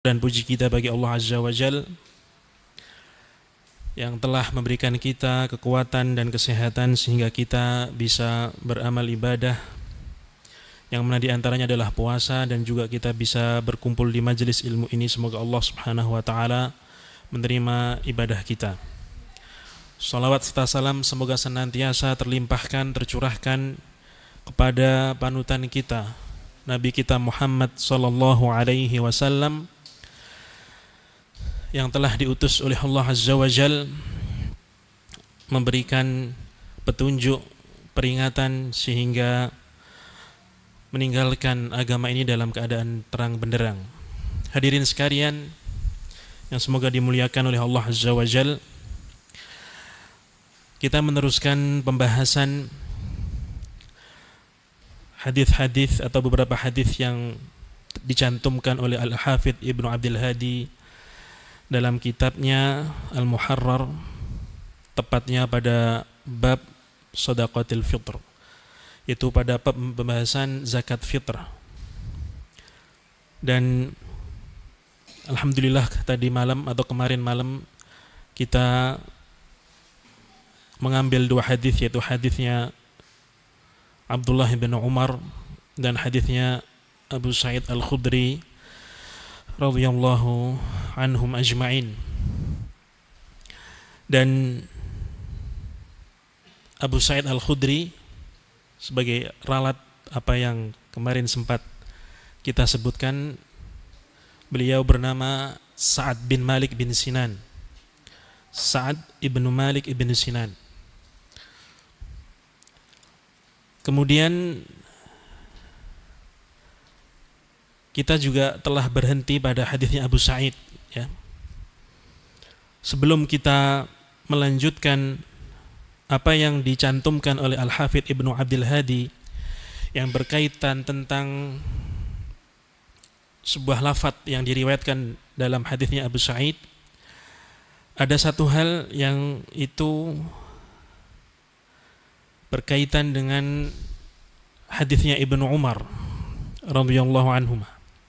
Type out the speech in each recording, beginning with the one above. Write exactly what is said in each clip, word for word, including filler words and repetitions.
Dan puji kita bagi Allah Azza wa Jal yang telah memberikan kita kekuatan dan kesehatan sehingga kita bisa beramal ibadah, yang mana diantaranya adalah puasa, dan juga kita bisa berkumpul di majelis ilmu ini. Semoga Allah Subhanahu wa Ta'ala menerima ibadah kita. Salawat serta salam semoga senantiasa terlimpahkan, tercurahkan kepada panutan kita, Nabi kita Muhammad sallallahu alaihi wasallam, yang telah diutus oleh Allah Azza wa Jal memberikan petunjuk, peringatan sehingga meninggalkan agama ini dalam keadaan terang benderang. Hadirin sekalian yang semoga dimuliakan oleh Allah Azza wa Jal, kita meneruskan pembahasan hadis-hadis atau beberapa hadis yang dicantumkan oleh Al-Hafidh Ibnu Abdul Hadi dalam kitabnya Al-Muharrar, tepatnya pada bab Shadaqatil Fitr, itu pada pembahasan zakat fitrah. Dan alhamdulillah tadi malam atau kemarin malam kita mengambil dua hadis, yaitu hadisnya Abdullah bin Umar dan hadisnya Abu Sa'id Al-Khudri radhiyallahu anhum ajma'in. Dan Abu Sa'id Al-Khudri sebagai ralat apa yang kemarin sempat kita sebutkan, beliau bernama Sa'ad bin Malik bin Sinan. Sa'ad ibnu Malik ibn Sinan. Kemudian kita juga telah berhenti pada hadisnya Abu Sa'id, ya. Sebelum kita melanjutkan apa yang dicantumkan oleh Al-Hafidh Ibnu Abdul Hadi yang berkaitan tentang sebuah lafaz yang diriwayatkan dalam hadisnya Abu Sa'id, ada satu hal yang itu berkaitan dengan hadisnya Ibnu Umar radhiyallahu anhuma,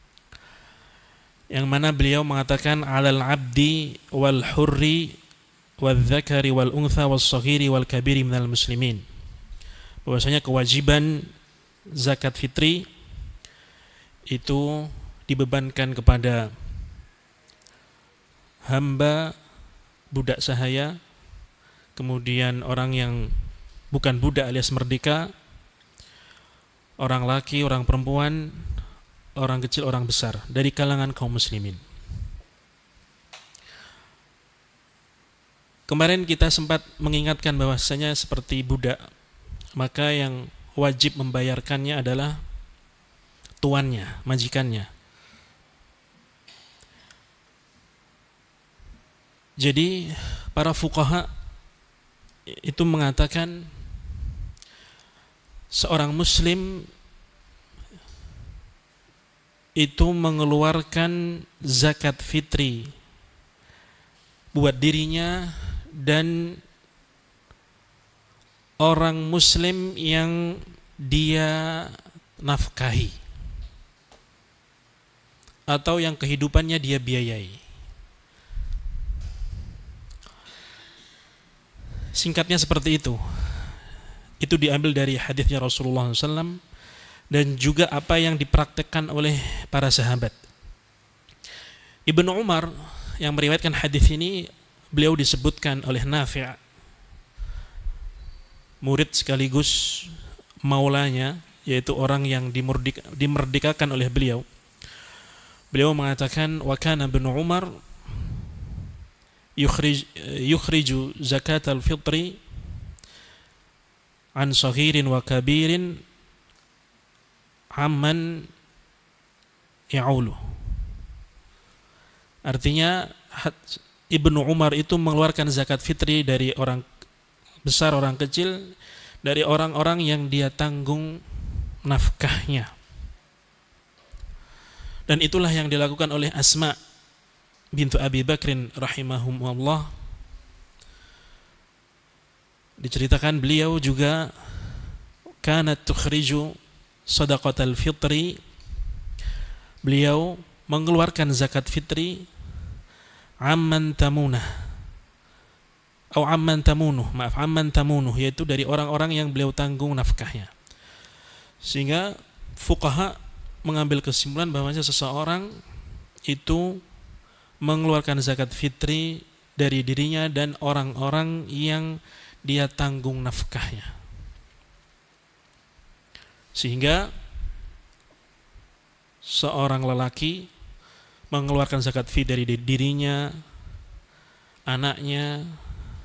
yang mana beliau mengatakan alal abdi wal hurri wal dzakari wal untha was saghiri wal kabiri minal muslimin, bahwasanya kewajiban zakat fitri itu dibebankan kepada hamba, budak sahaya, kemudian orang yang bukan budak alias merdeka, orang laki, orang perempuan, orang kecil, orang besar dari kalangan kaum muslimin. Kemarin kita sempat mengingatkan bahwasanya seperti budak, maka yang wajib membayarkannya adalah tuannya, majikannya. Jadi para fuqaha itu mengatakan seorang muslim itu mengeluarkan zakat fitri buat dirinya dan orang muslim yang dia nafkahi atau yang kehidupannya dia biayai. Singkatnya seperti itu. Itu diambil dari hadisnya Rasulullah shallallahu alaihi wasallam dan juga apa yang dipraktekkan oleh para sahabat. Ibnu Umar yang meriwayatkan hadis ini, beliau disebutkan oleh Nafi', murid sekaligus maulanya, yaitu orang yang dimerdekakan oleh beliau. Beliau mengatakan wa kana Ibnu Umar yukhrij yukhriju zakat al-fitri an saghirin wa kabirin amman ya'ulu. Artinya Ibnu Umar itu mengeluarkan zakat fitri dari orang besar, orang kecil, dari orang-orang yang dia tanggung nafkahnya. Dan itulah yang dilakukan oleh Asma bintu Abi Bakrin rahimahumullah. Diceritakan beliau juga kanat tukhriju shadaqatal fitri, beliau mengeluarkan zakat fitri amman tamunah atau amman tamunuh, maaf amman tamunuh, yaitu dari orang-orang yang beliau tanggung nafkahnya. Sehingga fuqaha mengambil kesimpulan bahwasanya seseorang itu mengeluarkan zakat fitri dari dirinya dan orang-orang yang dia tanggung nafkahnya. Sehingga seorang lelaki mengeluarkan zakat fitri dari dirinya, anaknya,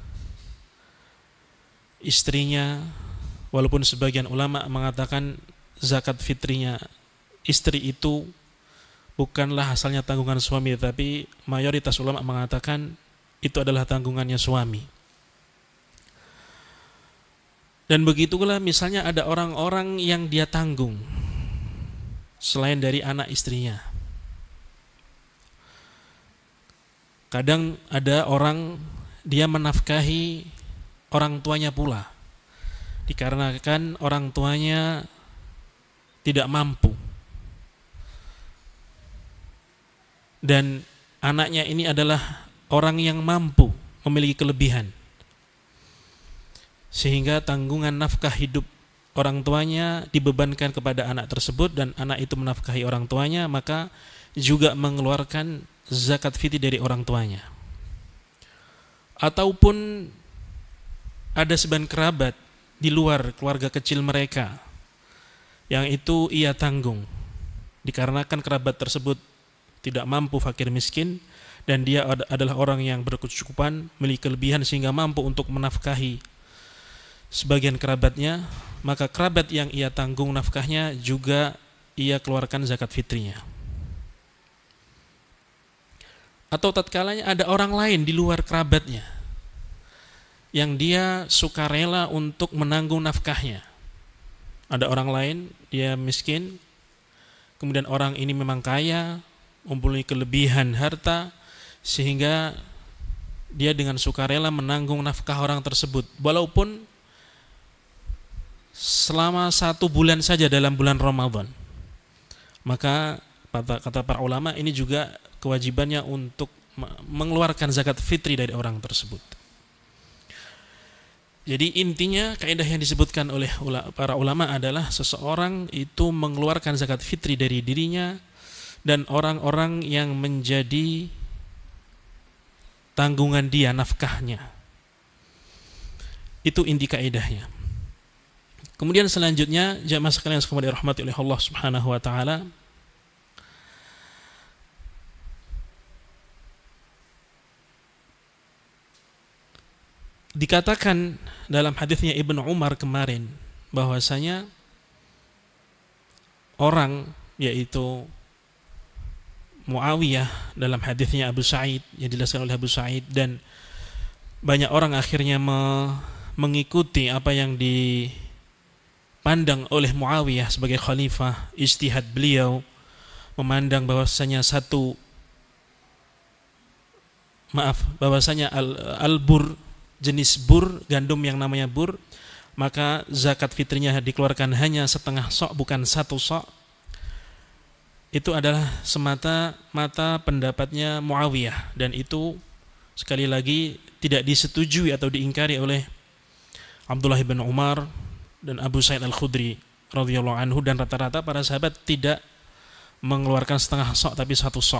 istrinya, walaupun sebagian ulama mengatakan zakat fitrinya istri itu bukanlah asalnya tanggungan suami, tapi mayoritas ulama mengatakan itu adalah tanggungannya suami. Dan begitulah misalnya ada orang-orang yang dia tanggung selain dari anak istrinya. Kadang ada orang dia menafkahi orang tuanya pula, dikarenakan orang tuanya tidak mampu dan anaknya ini adalah orang yang mampu, memiliki kelebihan, sehingga tanggungan nafkah hidup orang tuanya dibebankan kepada anak tersebut dan anak itu menafkahi orang tuanya, maka juga mengeluarkan zakat fitri dari orang tuanya. Ataupun ada sebagian kerabat di luar keluarga kecil mereka yang itu ia tanggung, dikarenakan kerabat tersebut tidak mampu, fakir miskin, dan dia adalah orang yang berkecukupan, memiliki kelebihan sehingga mampu untuk menafkahi sebagian kerabatnya, maka kerabat yang ia tanggung nafkahnya juga ia keluarkan zakat fitrinya. Atau tatkalanya ada orang lain di luar kerabatnya yang dia sukarela untuk menanggung nafkahnya. Ada orang lain, dia miskin, kemudian orang ini memang kaya, mempunyai kelebihan harta, sehingga dia dengan sukarela menanggung nafkah orang tersebut, walaupun selama satu bulan saja dalam bulan Ramadan. Maka kata, kata para ulama, ini juga kewajibannya untuk mengeluarkan zakat fitri dari orang tersebut. Jadi intinya kaidah yang disebutkan oleh para ulama adalah seseorang itu mengeluarkan zakat fitri dari dirinya dan orang-orang yang menjadi tanggungan dia, nafkahnya. Itu inti kaidahnya. Kemudian selanjutnya, jamaah sekalian yang dirahmati oleh Allah Subhanahu wa taala, dikatakan dalam hadisnya Ibnu Umar kemarin bahwasanya orang, yaitu Muawiyah dalam hadisnya Abu Sa'id yang dijelaskan oleh Abu Sa'id, dan banyak orang akhirnya me mengikuti apa yang dipandang oleh Muawiyah sebagai khalifah, ijtihad beliau memandang bahwasanya satu maaf bahwasanya al-bur al jenis bur, gandum yang namanya bur, maka zakat fitrinya dikeluarkan hanya setengah sok, bukan satu sok. Itu adalah semata-mata pendapatnya Muawiyah, dan itu sekali lagi tidak disetujui atau diingkari oleh Abdullah bin Umar dan Abu Sa'id Al-Khudri radhiyallahu anhu, dan rata-rata para sahabat tidak mengeluarkan setengah sok tapi satu sok.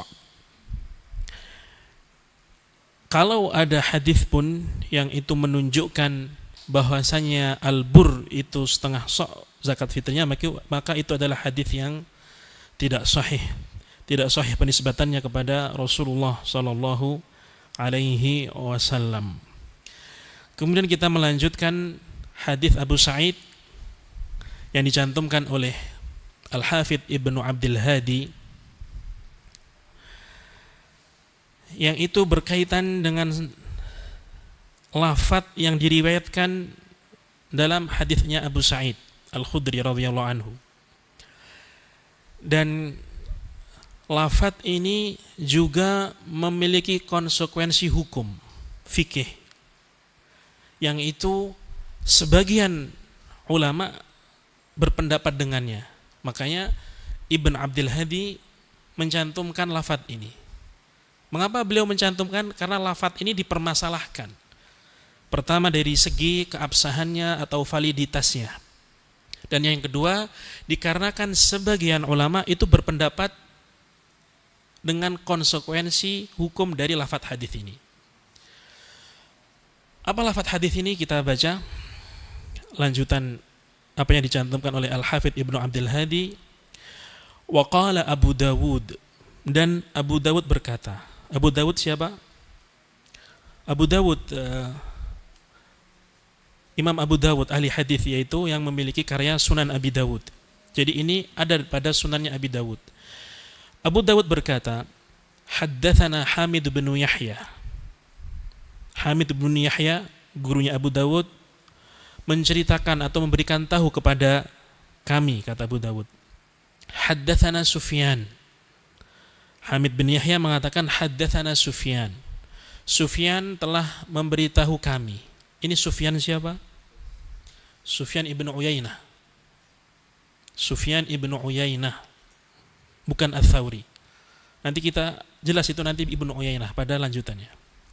Kalau ada hadis pun yang itu menunjukkan bahwasanya al-bur itu setengah sok zakat fitrinya, maka, maka itu adalah hadis yang tidak sahih, tidak sahih penisbatannya kepada Rasulullah sallallahu alaihi wasallam. Kemudian kita melanjutkan hadis Abu Sa'id yang dicantumkan oleh Al-Hafidh Ibnu Abdul Hadi, yang itu berkaitan dengan lafadz yang diriwayatkan dalam hadisnya Abu Sa'id Al-Khudri radhiyallahu anhu. Dan lafadz ini juga memiliki konsekuensi hukum fikih, yang itu sebagian ulama berpendapat dengannya. Makanya Ibn Abdul Hadi mencantumkan lafadz ini. Mengapa beliau mencantumkan? Karena lafadz ini dipermasalahkan. Pertama dari segi keabsahannya atau validitasnya. Dan yang kedua, dikarenakan sebagian ulama itu berpendapat dengan konsekuensi hukum dari lafadz hadis ini. Apa lafadz hadis ini? Kita baca lanjutan apa yang dicantumkan oleh Al-Hafidz Ibnu Abdul Hadi. Wa qala Abu Dawud, dan Abu Dawud berkata. Abu Dawud siapa? Abu Dawud uh, Imam Abu Dawud ahli hadis, yaitu yang memiliki karya Sunan Abi Dawud. Jadi ini ada pada sunannya Abi Dawud. Abu Dawud berkata, haddatsana Hamid bin Yahya. Hamid bin Yahya, gurunya Abu Dawud, menceritakan atau memberikan tahu kepada kami, kata Abu Dawud. Haddatsana Sufyan. Hamid bin Yahya mengatakan haddatsana Sufyan. Sufyan telah memberitahu kami. Ini Sufyan siapa? Sufyan ibnu Uyainah. Sufyan ibnu Uyainah, bukan Ats-Tsauri. Nanti kita jelas itu nanti Ibnu Uyainah pada lanjutannya.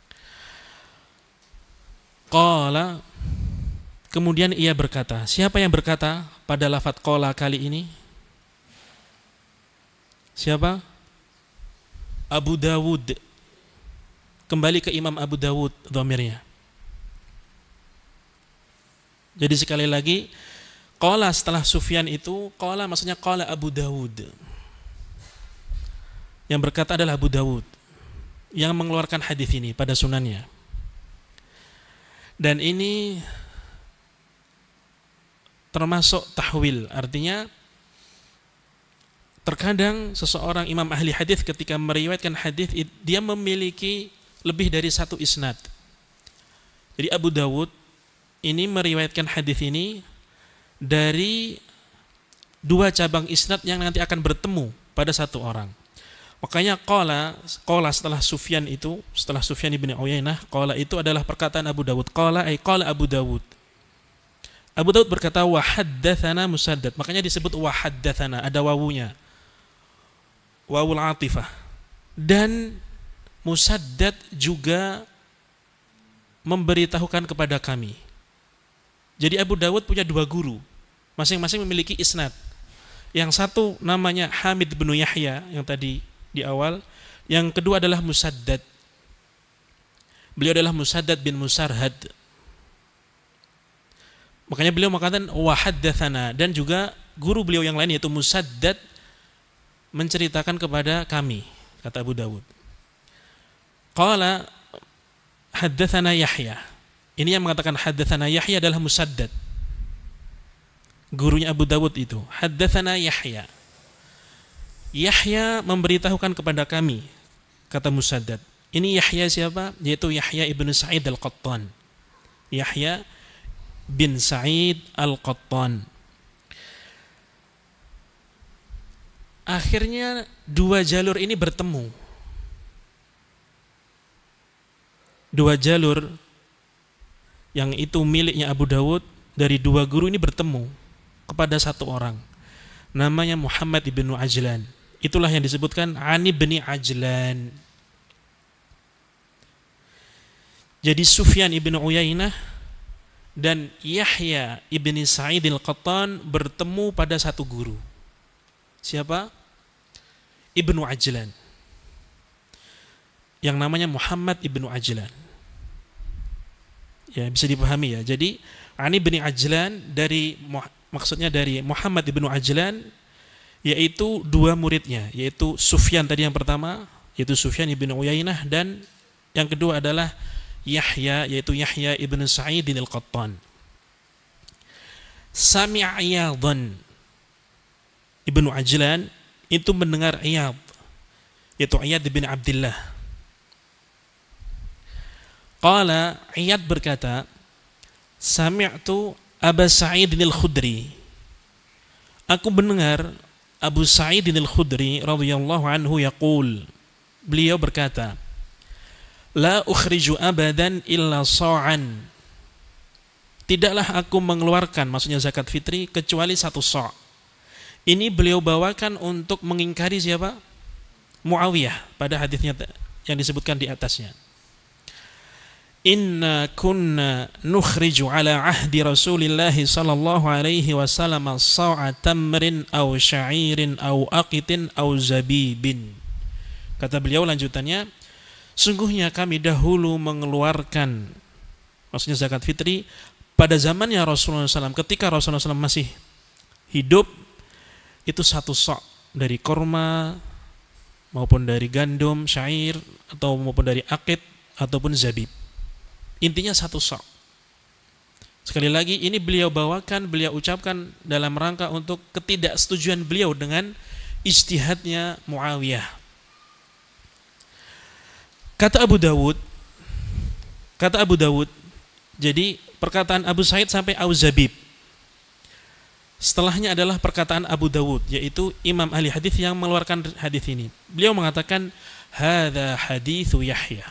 Qala, kemudian ia berkata. Siapa yang berkata pada lafadz qala kali ini? Siapa? Abu Dawud. Kembali ke Imam Abu Dawud dhamirnya. Jadi sekali lagi, qala setelah Sufyan itu, qala maksudnya qala Abu Dawud. Yang berkata adalah Abu Dawud yang mengeluarkan hadis ini pada sunannya. Dan ini termasuk tahwil, artinya terkadang seseorang imam ahli hadis ketika meriwayatkan hadis dia memiliki lebih dari satu isnad. Jadi Abu Dawud ini meriwayatkan hadis ini dari dua cabang isnad yang nanti akan bertemu pada satu orang. Makanya qala, qala setelah Sufyan itu, setelah Sufyan ibn Uyainah, qala itu adalah perkataan Abu Dawud. Qala ay qala Abu Dawud. Abu Dawud berkata wa haddatsana Musaddad. Makanya disebut wa haddatsana, ada wawunya. Wawul atifah. Dan Musaddad juga memberitahukan kepada kami. Jadi Abu Dawud punya dua guru, masing-masing memiliki isnad. Yang satu namanya Hamid bin Yahya yang tadi di awal, yang kedua adalah Musaddad. Beliau adalah Musaddad bin Musarhad. Makanya beliau mengatakan wa haddatsana, dan juga guru beliau yang lain yaitu Musaddad menceritakan kepada kami, kata Abu Dawud. Qala haddatsana Yahya. Ini yang mengatakan haddatsana Yahya adalah Musaddad, gurunya Abu Dawud itu. Haddatsana Yahya. Yahya memberitahukan kepada kami, kata Musaddad. Ini Yahya siapa? Yaitu Yahya ibn Sa'id al-Qattan. Yahya bin Sa'id al-Qattan. Akhirnya dua jalur ini bertemu. Dua jalur yang itu miliknya Abu Dawud dari dua guru ini bertemu kepada satu orang, namanya Muhammad ibn Ajlan. Itulah yang disebutkan Ani bin Ajlan. Jadi Sufyan ibn Uyainah dan Yahya ibn Sa'id al-Qattan bertemu pada satu guru. Siapa? Ibnu Ajlan, yang namanya Muhammad ibn Ajlan. Ya, bisa dipahami ya. Jadi Ani bin Ajlan dari, maksudnya dari Muhammad ibn Ajlan, yaitu dua muridnya, yaitu Sufyan tadi yang pertama, yaitu Sufyan ibn Uyainah, dan yang kedua adalah Yahya, yaitu Yahya ibn Sa'id al-Qattan. Sami'a Iyadhan. Ibnu Ajlan itu mendengar Iyad, yaitu Iyad bin Abdullah. Qala, Iyad berkata, sami'tu Aba Sa'id al-Khudri. Aku mendengar Abu Sa'id al-Khudri radhiyallahu anhu yaqul. Beliau berkata, la ukhriju abadan illa sa'an. Tidaklah aku mengeluarkan, maksudnya zakat fitri, kecuali satu sa'. Ini beliau bawakan untuk mengingkari siapa? Muawiyah pada hadisnya yang disebutkan di atasnya. Inna kunna nukhriju ala ahdi Rasulillah sallallahu alaihi wasallam sa'a tamrin aw sya'irin aw aqitin aw zabibin. Kata beliau lanjutannya, sungguhnya kami dahulu mengeluarkan, maksudnya zakat fitri pada zamannya Rasulullah shallallahu alaihi wasallam, ketika Rasulullah shallallahu alaihi wasallam masih hidup, itu satu sok dari korma maupun dari gandum, syair, atau maupun dari akid ataupun zabib. Intinya satu sok. Sekali lagi, ini beliau bawakan, beliau ucapkan dalam rangka untuk ketidaksetujuan beliau dengan ijtihadnya Muawiyah. Kata Abu Dawud, kata Abu Dawud, jadi perkataan Abu Sa'id sampai Au-Zabib. Setelahnya adalah perkataan Abu Dawud, yaitu imam ahli hadis yang mengeluarkan hadis ini. Beliau mengatakan, hadza haditsu Yahya.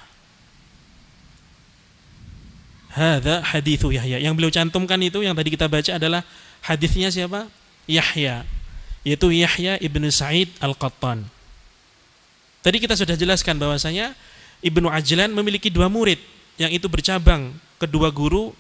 Hadza haditsu Yahya. Yang beliau cantumkan itu yang tadi kita baca adalah hadisnya siapa? Yahya, yaitu Yahya ibnu Sa'id Al-Qattan. Tadi kita sudah jelaskan bahwasanya Ibnu Ajlan memiliki dua murid yang itu bercabang, kedua guru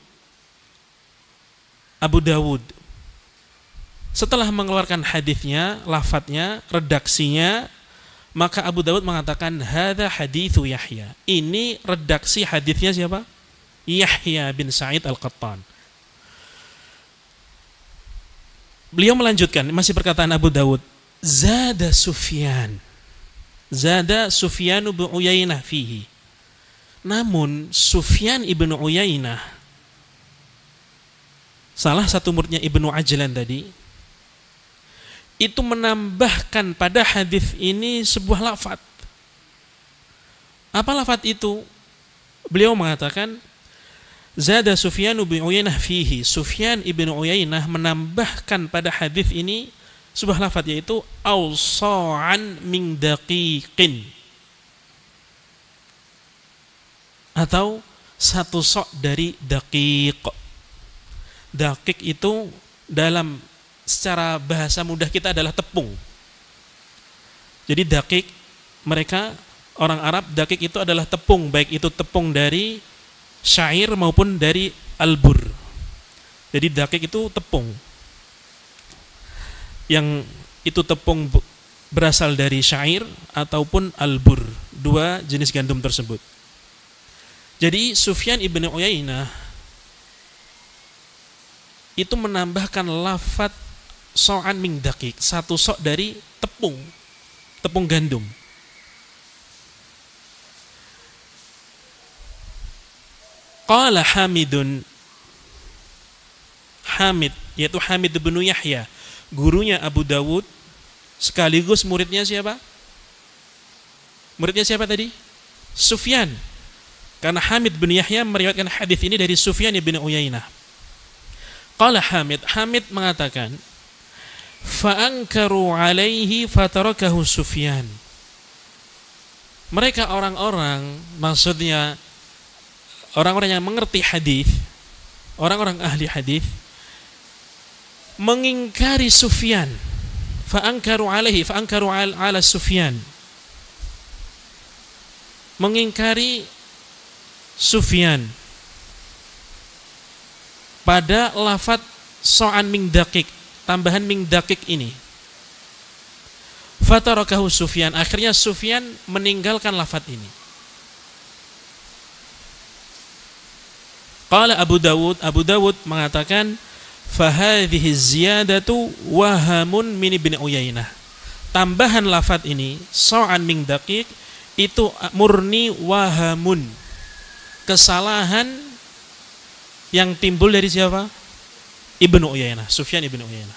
Abu Dawud. Setelah mengeluarkan hadisnya, lafadznya, redaksinya, maka Abu Dawud mengatakan hadza haditsu Yahya. Ini redaksi hadisnya siapa? Yahya bin Sa'id Al-Qattan. Beliau melanjutkan, masih perkataan Abu Dawud, zada Sufyan. Zada Sufyan bin Uyainah fihi. Namun Sufyan ibnu Uyainah, salah satu muridnya Ibnu Ajlan tadi, itu menambahkan pada hadis ini sebuah lafaz. Apa lafaz itu? Beliau mengatakan, zada Sufyan bin Uyainah fihi. Sufyan ibnu Uyainah menambahkan pada hadis ini sebuah lafaz, yaitu awsa'an min daqiqin, atau satu sok dari daqiq. Daqiq itu dalam secara bahasa mudah kita adalah tepung. Jadi daqiq, mereka orang Arab, daqiq itu adalah tepung, baik itu tepung dari syair maupun dari albur. Jadi daqiq itu tepung, yang itu tepung berasal dari syair ataupun albur, dua jenis gandum tersebut. Jadi Sufyan ibn Uyainah itu menambahkan lafaz so'an min daqiq, satu sok dari tepung, tepung gandum. Qala Hamidun, Hamid, yaitu Hamid bin Yahya, gurunya Abu Dawud, sekaligus muridnya siapa? Muridnya siapa tadi? Sufyan. Karena Hamid bin Yahya meriwayatkan hadis ini dari Sufyan bin Uyainah. Qala Hamid, Hamid mengatakan, fa'ankaru alaihi fatarakahu Sufyan. Mereka orang-orang, maksudnya orang-orang yang mengerti hadis, orang-orang ahli hadis, mengingkari Sufyan. Fa'ankaru alaihi, fa'ankaru ala Sufyan, mengingkari Sufyan pada lafaz so'an min daqiq, tambahan min daqiq ini. Fatarakahu Sufyan, akhirnya Sufyan meninggalkan lafaz ini. Qala Abu Dawud, Abu Dawud mengatakan, fahadhihi ziyadatu wahamun min ibn Uyainah. Tambahan lafaz ini, so'an min daqiq, itu murni wahamun, kesalahan yang timbul dari siapa? Ibnu Uyainah, Sufyan ibnu Uyainah.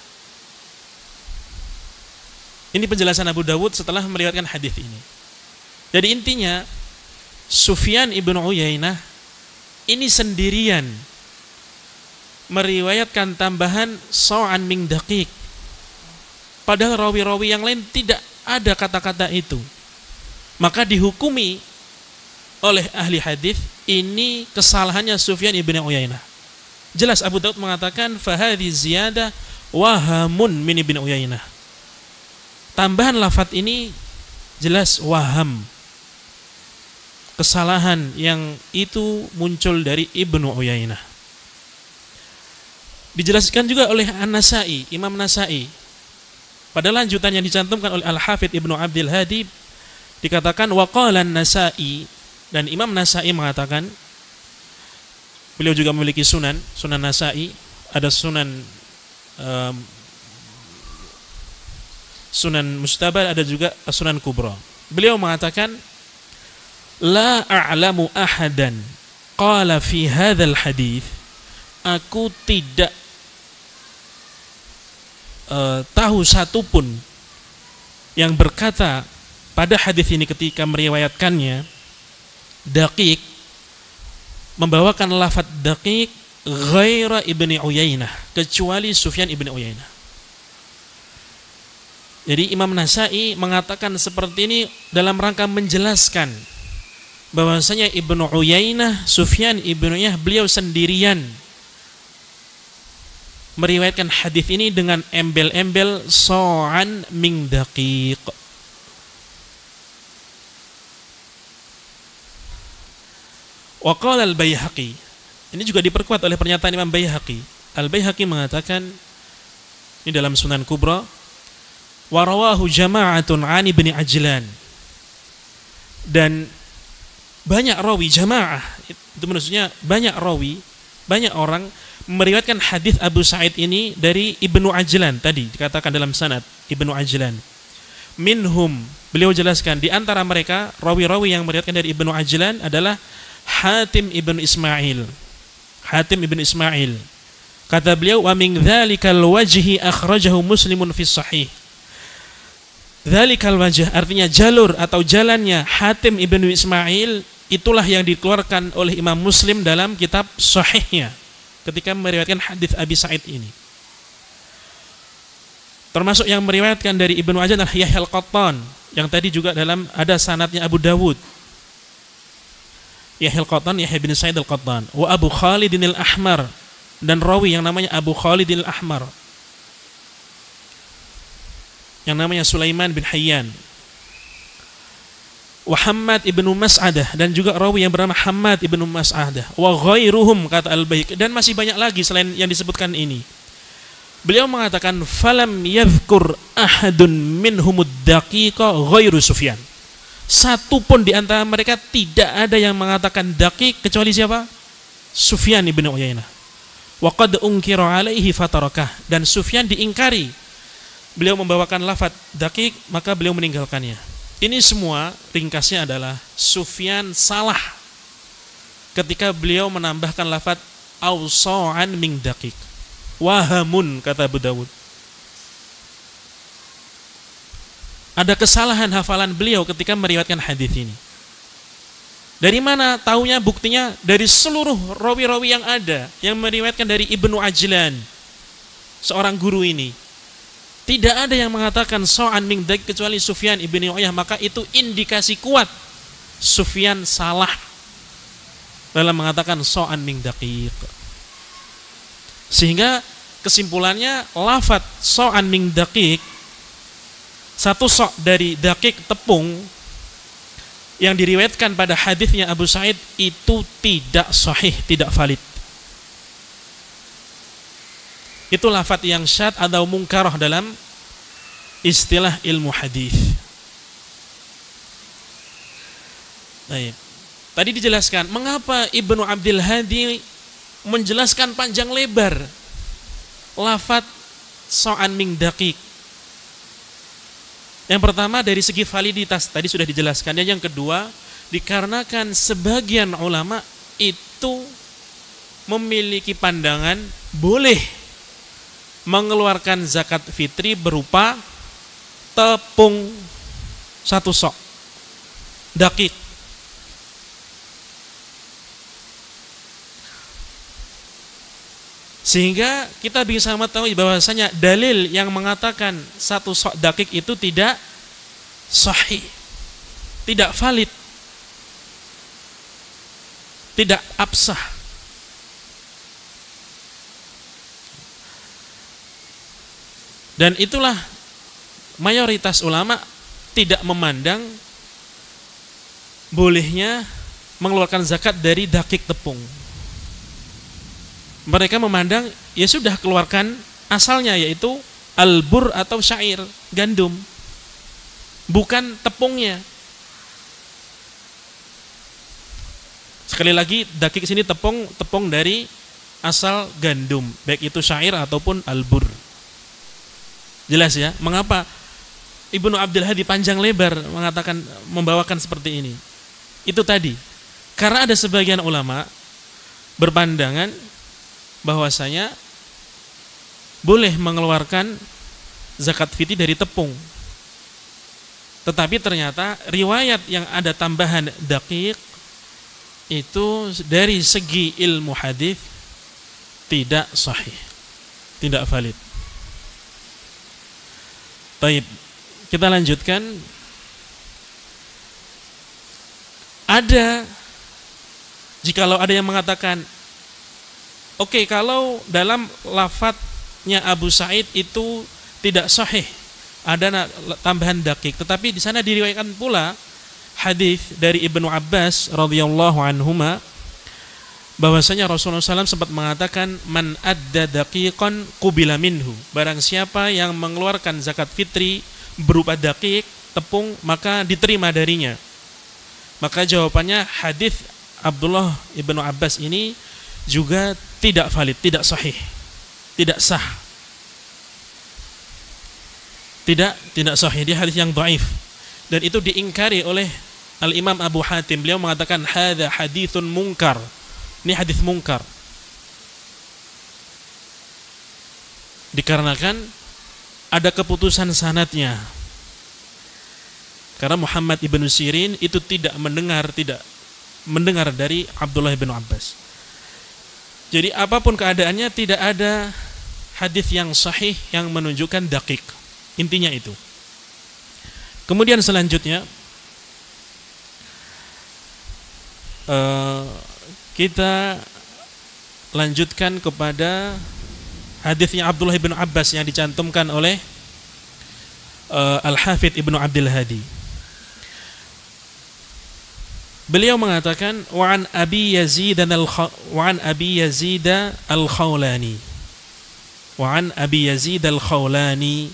Ini penjelasan Abu Dawud setelah meriwayatkan hadis ini. Jadi intinya Sufyan ibnu Uyainah ini sendirian meriwayatkan tambahan so'an min daqiq, padahal rawi-rawi yang lain tidak ada kata-kata itu. Maka dihukumi oleh ahli hadis ini kesalahannya Sufyan ibn Uyainah. Jelas Abu Daud mengatakan fahadhi ziyadah wahamun min ibn Uyainah. Tambahan lafaz ini jelas waham, kesalahan yang itu muncul dari Ibnu Uyainah. Dijelaskan juga oleh An-Nasai, Imam Nasai. Pada lanjutan yang dicantumkan oleh Al-Hafidz Ibnu Abdul Hadi dikatakan waqala An-Nasai, dan Imam Nasai mengatakan, beliau juga memiliki sunan, Sunan Nasai, ada sunan um, Sunan Mustabad, ada juga Sunan Kubra. Beliau mengatakan, la a'lamu ahadan qala fi hadzal hadits, aku tidak Uh, tahu satupun yang berkata pada hadis ini ketika meriwayatkannya daqiq, membawakan lafaz daqiq ghaira Ibnu Uyainah, kecuali Sufyan Ibnu Uyainah. Jadi Imam Nasai mengatakan seperti ini dalam rangka menjelaskan bahwasanya Ibnu Uyainah, Sufyan Ibnu Uyainah, beliau sendirian meriwayatkan hadis ini dengan embel-embel so'an min daqiq. Wa qala al-Baihaqi, ini juga diperkuat oleh pernyataan Imam Baihaqi. Al-Baihaqi mengatakan ini dalam Sunan Kubra, wa rawahu jama'atun 'an Ibnu Ajlan, dan banyak rawi, jamaah itu maksudnya banyak rawi, banyak orang meriwayatkan hadis Abu Sa'id ini dari Ibnu Ajlan, tadi dikatakan dalam sanad Ibnu Ajlan. Minhum, beliau jelaskan di antara mereka rawi-rawi yang meriwayatkan dari Ibnu Ajlan adalah Hatim Ibnu Ismail. Hatim Ibnu Ismail. Kata beliau, wa min dzalikal wajhi akhrajahu Muslimun fi sahih. Dzalikal wajh artinya jalur atau jalannya Hatim Ibnu Ismail, itulah yang dikeluarkan oleh Imam Muslim dalam kitab sahihnya ketika meriwayatkan hadis Abi Sa'id ini. Termasuk yang meriwayatkan dari Ibnu Ajlan adalah Yahya Al-Qattan, yang tadi juga dalam ada sanadnya Abu Dawud. Yahya Al-Qattan, Yahya bin Sa'id Al-Qattan, wa Abu Khalid Al-Ahmar, dan rawi yang namanya Abu Khalid Al-Ahmar, yang namanya Sulaiman bin Hayyan. Wa Hammad ibnu Mas'adah, dan juga rawi yang bernama Hammad ibnu Mas'adah. Wa ghairuhum, kata Al-Baihaqi, dan masih banyak lagi selain yang disebutkan ini. Beliau mengatakan falam yadhkur ahadun minhumud daqiqa ghairu Sufyan. Satu pun di antara mereka tidak ada yang mengatakan daqiq kecuali siapa? Sufyan ibnu Uyainah. Wa qad unkira alaihi fatarakah, dan Sufyan diingkari. Beliau membawakan lafaz daqiq, maka beliau meninggalkannya. Ini semua ringkasnya adalah Sufyan salah ketika beliau menambahkan lafaz awsa'an min daqiq. Wahamun, kata Abu Dawud. Ada kesalahan hafalan beliau ketika meriwayatkan hadis ini. Dari mana taunya? Buktinya dari seluruh rawi-rawi yang ada yang meriwayatkan dari Ibnu Ajlan, seorang guru ini. Tidak ada yang mengatakan so'an min daqiq kecuali Sufyan ibni Uyainah, maka itu indikasi kuat Sufyan salah dalam mengatakan so'an min daqiq. Sehingga kesimpulannya lafaz so'an min daqiq, satu so' dari daqiq tepung yang diriwayatkan pada hadisnya Abu Sa'id, itu tidak sahih, tidak valid. Itu lafaz yang syadz atau mungkarah dalam istilah ilmu hadis. Baik. Tadi dijelaskan mengapa Ibnu Abdul Hadi menjelaskan panjang lebar lafaz so'an min daqiq. Yang pertama dari segi validitas, tadi sudah dijelaskan. Dan yang kedua, dikarenakan sebagian ulama itu memiliki pandangan boleh mengeluarkan zakat fitri berupa tepung satu sok daqiq. Sehingga kita bisa mengetahui bahwasanya dalil yang mengatakan satu sok daqiq itu tidak sahih, tidak valid, tidak absah. Dan itulah mayoritas ulama tidak memandang bolehnya mengeluarkan zakat dari dakik tepung. Mereka memandang ya sudah keluarkan asalnya, yaitu albur atau syair, gandum, bukan tepungnya. Sekali lagi, dakik sini tepung, tepung dari asal gandum, baik itu syair ataupun albur. Jelas ya, mengapa Ibnu Abdul Hadi panjang lebar mengatakan, membawakan seperti ini. Itu tadi, karena ada sebagian ulama berpandangan bahwasanya boleh mengeluarkan zakat fitri dari tepung. Tetapi ternyata riwayat yang ada tambahan daqiq itu dari segi ilmu hadis tidak sahih, tidak valid. Baik, kita lanjutkan. Ada, jikalau ada yang mengatakan, oke, okay, kalau dalam lafadznya Abu Sa'id itu tidak sahih, ada tambahan dakik, tetapi di sana diriwayatkan pula hadis dari Ibnu Abbas radhiyallahu anhuma bahwasanya Rasulullah shallallahu alaihi wasallam sempat mengatakan, man adda daqiqan qubila minhu, barang siapa yang mengeluarkan zakat fitri berupa dakik, tepung, maka diterima darinya. Maka jawabannya hadis Abdullah Ibnu Abbas ini juga tidak valid, tidak sahih, tidak sah, tidak tidak sahih, dia hadis yang dhaif, dan itu diingkari oleh Al-Imam Abu Hatim. Beliau mengatakan hadza haditsun munkar, ini hadis munkar, dikarenakan ada keputusan sanadnya, karena Muhammad ibnu Sirin itu tidak mendengar tidak mendengar dari Abdullah bin Abbas. Jadi apapun keadaannya tidak ada hadis yang sahih yang menunjukkan dakik. Intinya itu. Kemudian selanjutnya uh, kita lanjutkan kepada hadisnya Abdullah bin Abbas yang dicantumkan oleh uh, Al-Hafidz Ibnu Abdul Hadi. Beliau mengatakan wa an Abi Yazid al wa an Abi Yazid al-Khawlani wa an Abi Yazid al-Khawlani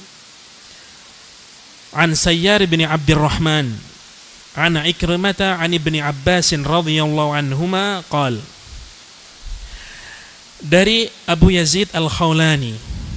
an Sayyar bin Abdurrahman an Ikrimah an Ibni Abbas radhiyallahu anhuma qala, dari Abu Yazid al-Khawlani,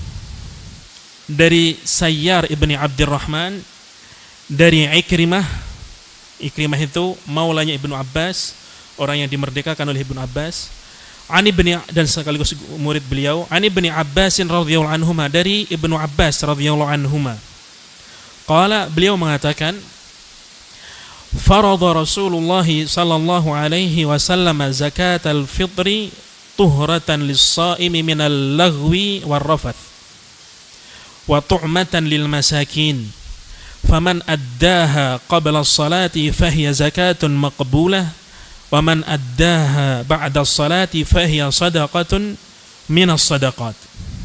dari Sayyar ibni Abdurrahman, dari Ikrimah. Ikrimah itu maulanya Ibnu Abbas, orang yang dimerdekakan oleh Ibnu Abbas. Ani bin, dan sekaligus murid beliau, Ani bin Abbasin radhiyallahu anhuma, dari Ibnu Abbas radhiyallahu anhuma. Qala, beliau mengatakan, farada Rasulullah sallallahu alaihi wasallam zakatal fitri tuhratan lis-shaimi minal laghwi war-rafath wa tu'matan lil masakin. Faman addaha qabla as-salati fahiya zakatun maqbulah wa man addaha ba'da as-salati fahiya sadaqatun minas sadaqat.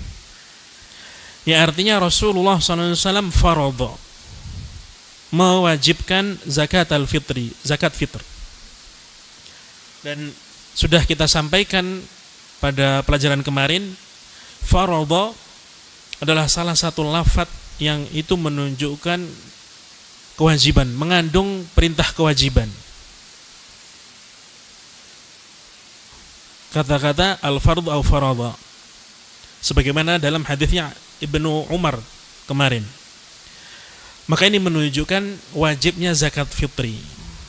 Ya, artinya Rasulullah sallallahu alaihi wasallam farada, mewajibkan zakat al-fitri, zakat fitr. Dan sudah kita sampaikan pada pelajaran kemarin, farada adalah salah satu lafadz yang itu menunjukkan kewajiban, mengandung perintah kewajiban. Kata-kata al-fard au farada, sebagaimana dalam hadisnya Ibnu Umar kemarin. Maka ini menunjukkan wajibnya zakat fitri.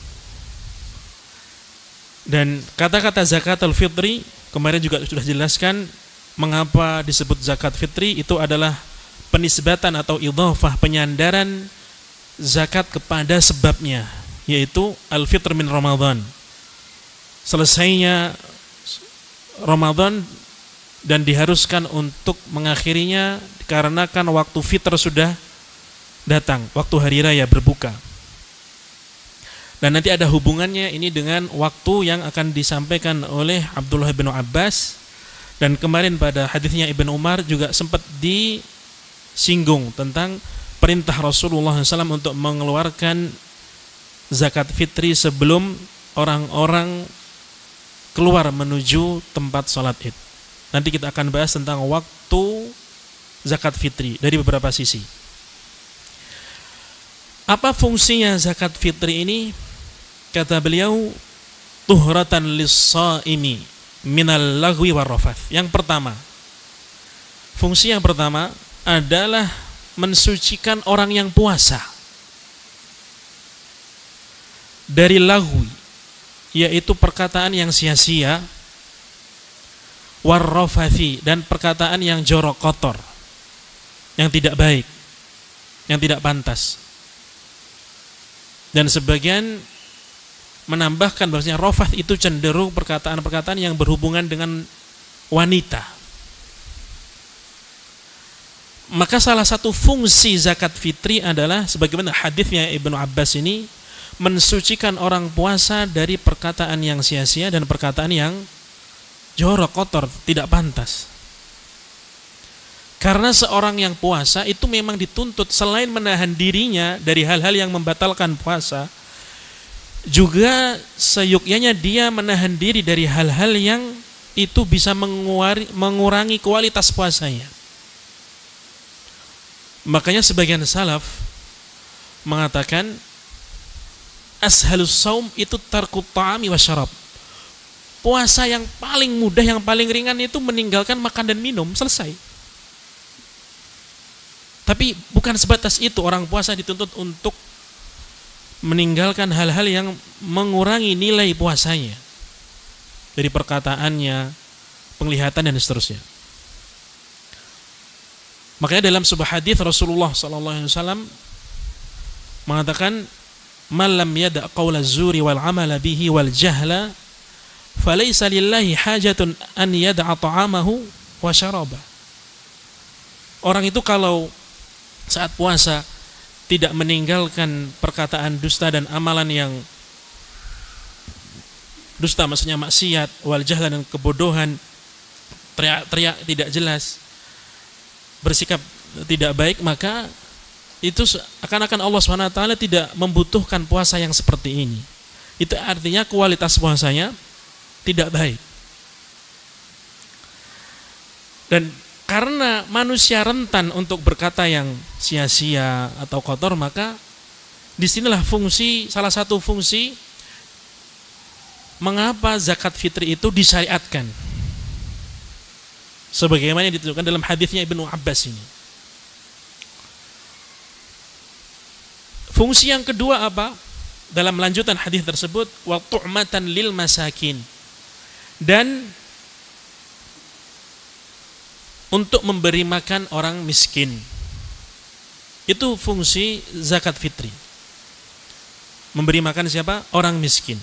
Dan kata-kata zakatul fitri kemarin juga sudah jelaskan mengapa disebut zakat fitri. Itu adalah penisbatan atau idhafah, penyandaran zakat kepada sebabnya, yaitu al-fitr min Ramadan. Selesainya Ramadan dan diharuskan untuk mengakhirinya dikarenakan waktu fitr sudah datang, waktu hari raya berbuka. Dan nanti ada hubungannya ini dengan waktu yang akan disampaikan oleh Abdullah bin Abbas. Dan kemarin pada hadisnya Ibnu Umar juga sempat disinggung tentang perintah Rasulullah shallallahu alaihi wasallam untuk mengeluarkan zakat fitri sebelum orang-orang keluar menuju tempat sholat id. Nanti kita akan bahas tentang waktu zakat fitri dari beberapa sisi. Apa fungsinya zakat fitri ini? Kata beliau, tuhratan lis-shaimi minal lagwi warrafath. Yang pertama, fungsi yang pertama adalah mensucikan orang yang puasa dari lagwi, yaitu perkataan yang sia-sia, warrafathi, dan perkataan yang jorok, kotor, yang tidak baik, yang tidak pantas. Dan sebagian menambahkan bahwasanya rafath itu cenderung perkataan-perkataan yang berhubungan dengan wanita. Maka salah satu fungsi zakat fitri adalah sebagaimana hadisnya Ibnu Abbas ini, mensucikan orang puasa dari perkataan yang sia-sia dan perkataan yang jorok, kotor, tidak pantas. Karena seorang yang puasa itu memang dituntut selain menahan dirinya dari hal-hal yang membatalkan puasa, juga seyukyanya dia menahan diri dari hal-hal yang itu bisa menguari, mengurangi kualitas puasanya. Makanya sebagian salaf mengatakan ashalus saum itu tarkut ta'ami wasyarab. Puasa yang paling mudah, yang paling ringan itu meninggalkan makan dan minum, selesai. Tapi bukan sebatas itu, orang puasa dituntut untuk meninggalkan hal-hal yang mengurangi nilai puasanya, dari perkataannya, penglihatan, dan seterusnya. Makanya dalam sebuah hadis Rasulullah sallallahu alaihi wasallam mengatakan, "Man lam yada' qaula zuri wal 'amala bihi wal jahla, falaysa lillahi hajatun an yada'a ta'amahu wa syaraba." Orang itu kalau saat puasa tidak meninggalkan perkataan dusta dan amalan yang dusta, maksudnya maksiat, wal jahla, dan kebodohan, teriak-teriak tidak jelas, bersikap tidak baik, maka itu akan-akan Allah subhanahu wa taala tidak membutuhkan puasa yang seperti ini. Itu artinya kualitas puasanya tidak baik. Dan karena manusia rentan untuk berkata yang sia-sia atau kotor, maka disinilah fungsi, salah satu fungsi mengapa zakat fitri itu disyariatkan, sebagaimana yang ditentukan dalam hadisnya Ibnu Abbas ini. Fungsi yang kedua apa? Dalam lanjutan hadis tersebut, wa tu'matan lil masakin, dan untuk memberi makan orang miskin. Itu fungsi zakat fitri. Memberi makan siapa? Orang miskin.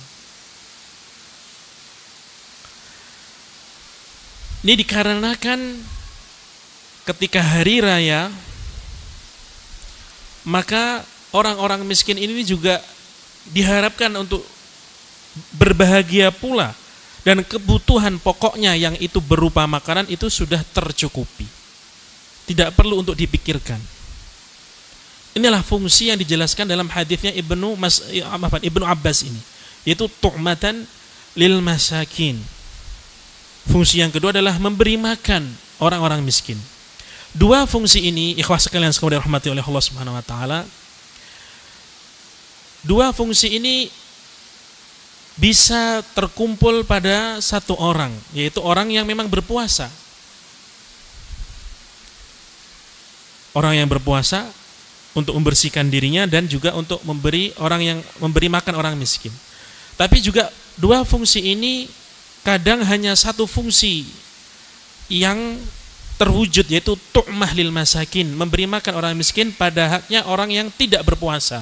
Ini dikarenakan ketika hari raya, maka orang-orang miskin ini juga diharapkan untuk berbahagia pula, dan kebutuhan pokoknya yang itu berupa makanan itu sudah tercukupi, tidak perlu untuk dipikirkan. Inilah fungsi yang dijelaskan dalam hadisnya Ibnu Mas, Ibnu Abbas ini, yaitu tu'matan lil masakin. Fungsi yang kedua adalah memberi makan orang-orang miskin. Dua fungsi ini, ikhwah sekalian sekalian dirahmati oleh Allah Subhanahu wa taala, dua fungsi ini bisa terkumpul pada satu orang, yaitu orang yang memang berpuasa. Orang yang berpuasa untuk membersihkan dirinya dan juga untuk memberi orang yang memberi makan orang miskin. Tapi juga dua fungsi ini kadang hanya satu fungsi yang terwujud, yaitu tu'mah lil masakin, memberi makan orang miskin pada haknya orang yang tidak berpuasa.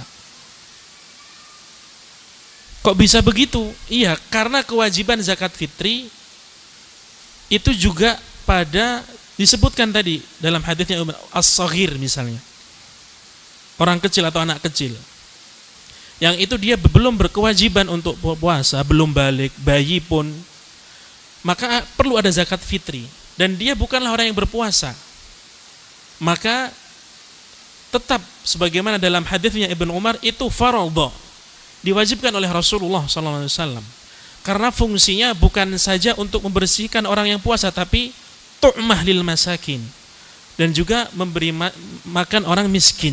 Kok bisa begitu? Iya, karena kewajiban zakat fitri itu juga pada disebutkan tadi dalam hadisnya as-saghir misalnya, orang kecil atau anak kecil, yang itu dia belum berkewajiban untuk puasa, belum balik, bayi pun, maka perlu ada zakat fitri, dan dia bukanlah orang yang berpuasa, maka tetap sebagaimana dalam hadisnya Ibnu Umar itu fardhu, diwajibkan oleh Rasulullah sallallahu alaihi wasallam. Karena fungsinya bukan saja untuk membersihkan orang yang puasa, tapi tu'mah lil masakin, dan juga memberi ma- makan orang miskin.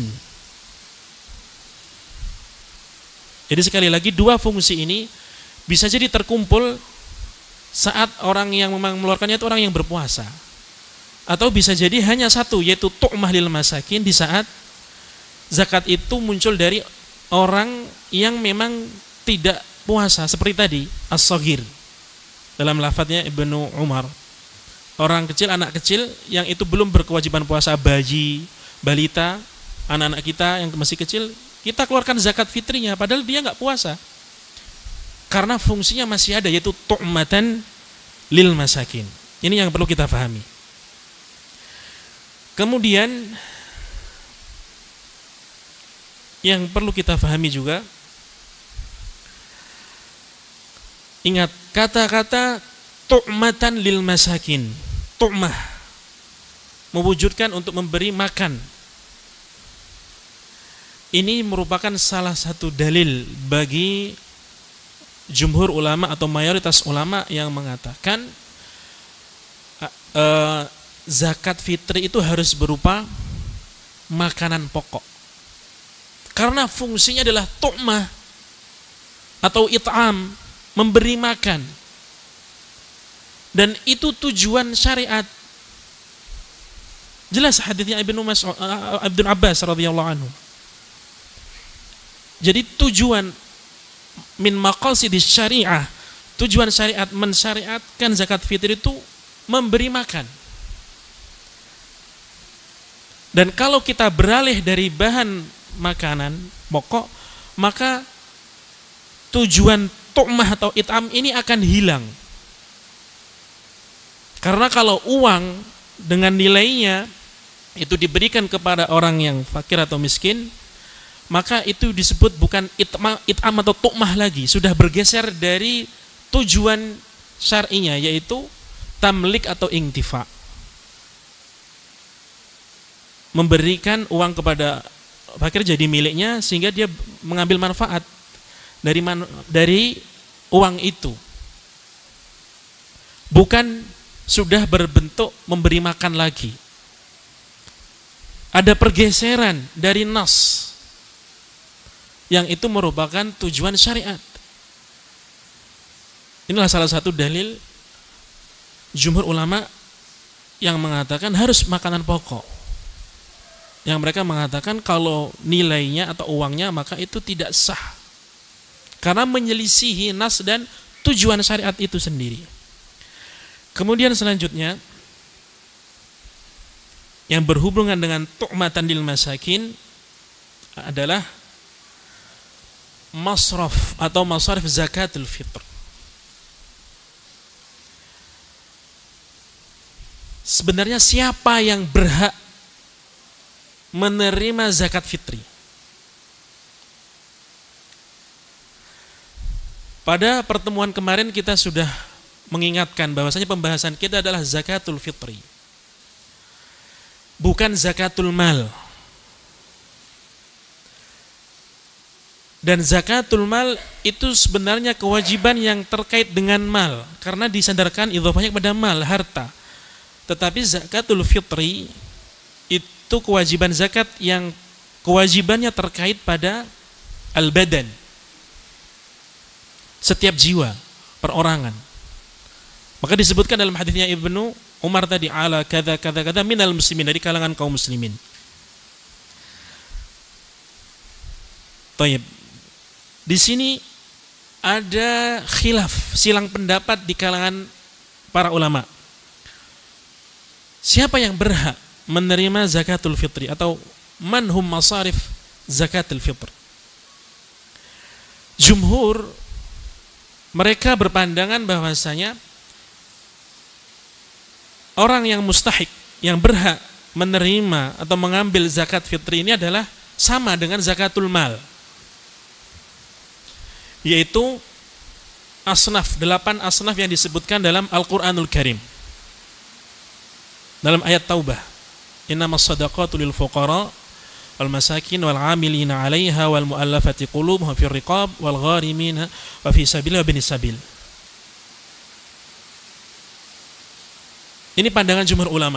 Jadi sekali lagi dua fungsi ini bisa jadi terkumpul saat orang yang memang mengeluarkannya itu orang yang berpuasa, atau bisa jadi hanya satu, yaitu tu'mah lil masakin di saat zakat itu muncul dari orang yang memang tidak puasa, seperti tadi as-saghir dalam lafadznya Ibnu Umar, orang kecil, anak kecil yang itu belum berkewajiban puasa, bayi, balita, anak-anak kita yang masih kecil, kita keluarkan zakat fitrinya padahal dia nggak puasa, karena fungsinya masih ada, yaitu tu'matan lil masakin. Ini yang perlu kita pahami. Kemudian yang perlu kita pahami juga, ingat kata-kata tu'matan lil masakin, tu'mah mewujudkan untuk memberi makan. Ini merupakan salah satu dalil bagi jumhur ulama atau mayoritas ulama yang mengatakan uh, zakat fitri itu harus berupa makanan pokok, karena fungsinya adalah tu'mah atau it'am, memberi makan, dan itu tujuan syariat. Jelas hadisnya Ibnu Mas'ud, Ibnu Abbas radhiyallahu anhu. Jadi tujuan min maqasidis syariah, tujuan syariat mensyariatkan zakat fitri itu memberi makan. Dan kalau kita beralih dari bahan makanan pokok, maka tujuan tu'mah atau it'am ini akan hilang. Karena kalau uang dengan nilainya itu diberikan kepada orang yang fakir atau miskin, maka itu disebut bukan it'am, it'am atau tu'mah lagi, sudah bergeser dari tujuan syar'inya, yaitu tamlik atau intifa, memberikan uang kepada fakir jadi miliknya sehingga dia mengambil manfaat dari man, dari uang itu, bukan sudah berbentuk memberi makan lagi. Ada pergeseran dari nas yang itu merupakan tujuan syariat. Inilah salah satu dalil jumhur ulama yang mengatakan harus makanan pokok, yang mereka mengatakan kalau nilainya atau uangnya maka itu tidak sah, karena menyelisihi nas dan tujuan syariat itu sendiri. Kemudian selanjutnya yang berhubungan dengan tu'matan lil masakin adalah masraf atau masarif zakatul fitr. Sebenarnya siapa yang berhak menerima zakat fitri? Pada pertemuan kemarin kita sudah mengingatkan bahwasanya pembahasan kita adalah zakatul fitri, bukan zakatul mal. Dan zakatul mal itu sebenarnya kewajiban yang terkait dengan mal, karena disandarkan idhofahnya kepada mal, harta. Tetapi zakatul fitri itu kewajiban zakat yang kewajibannya terkait pada al-badan, setiap jiwa, perorangan. Maka disebutkan dalam hadisnya Ibnu Umar tadi, ala kada kada kada minal muslimin, dari kalangan kaum muslimin. Taib. Di sini ada khilaf, silang pendapat di kalangan para ulama. Siapa yang berhak menerima zakatul fitri atau manhum masarif zakatul fitr? Jumhur mereka berpandangan bahwasanya orang yang mustahik, yang berhak menerima atau mengambil zakat fitri ini adalah sama dengan zakatul mal, yaitu asnaf, delapan asnaf yang disebutkan dalam Al-Quranul Karim. Dalam ayat Taubah, innamas sadaqatu lil fuqara wal masakin wal 'amilina 'alaiha wal mu'allafati qulubuhum fir riqab wal gharimina wa fi sabilillah wa binis sabil. Ini pandangan jumhur ulama.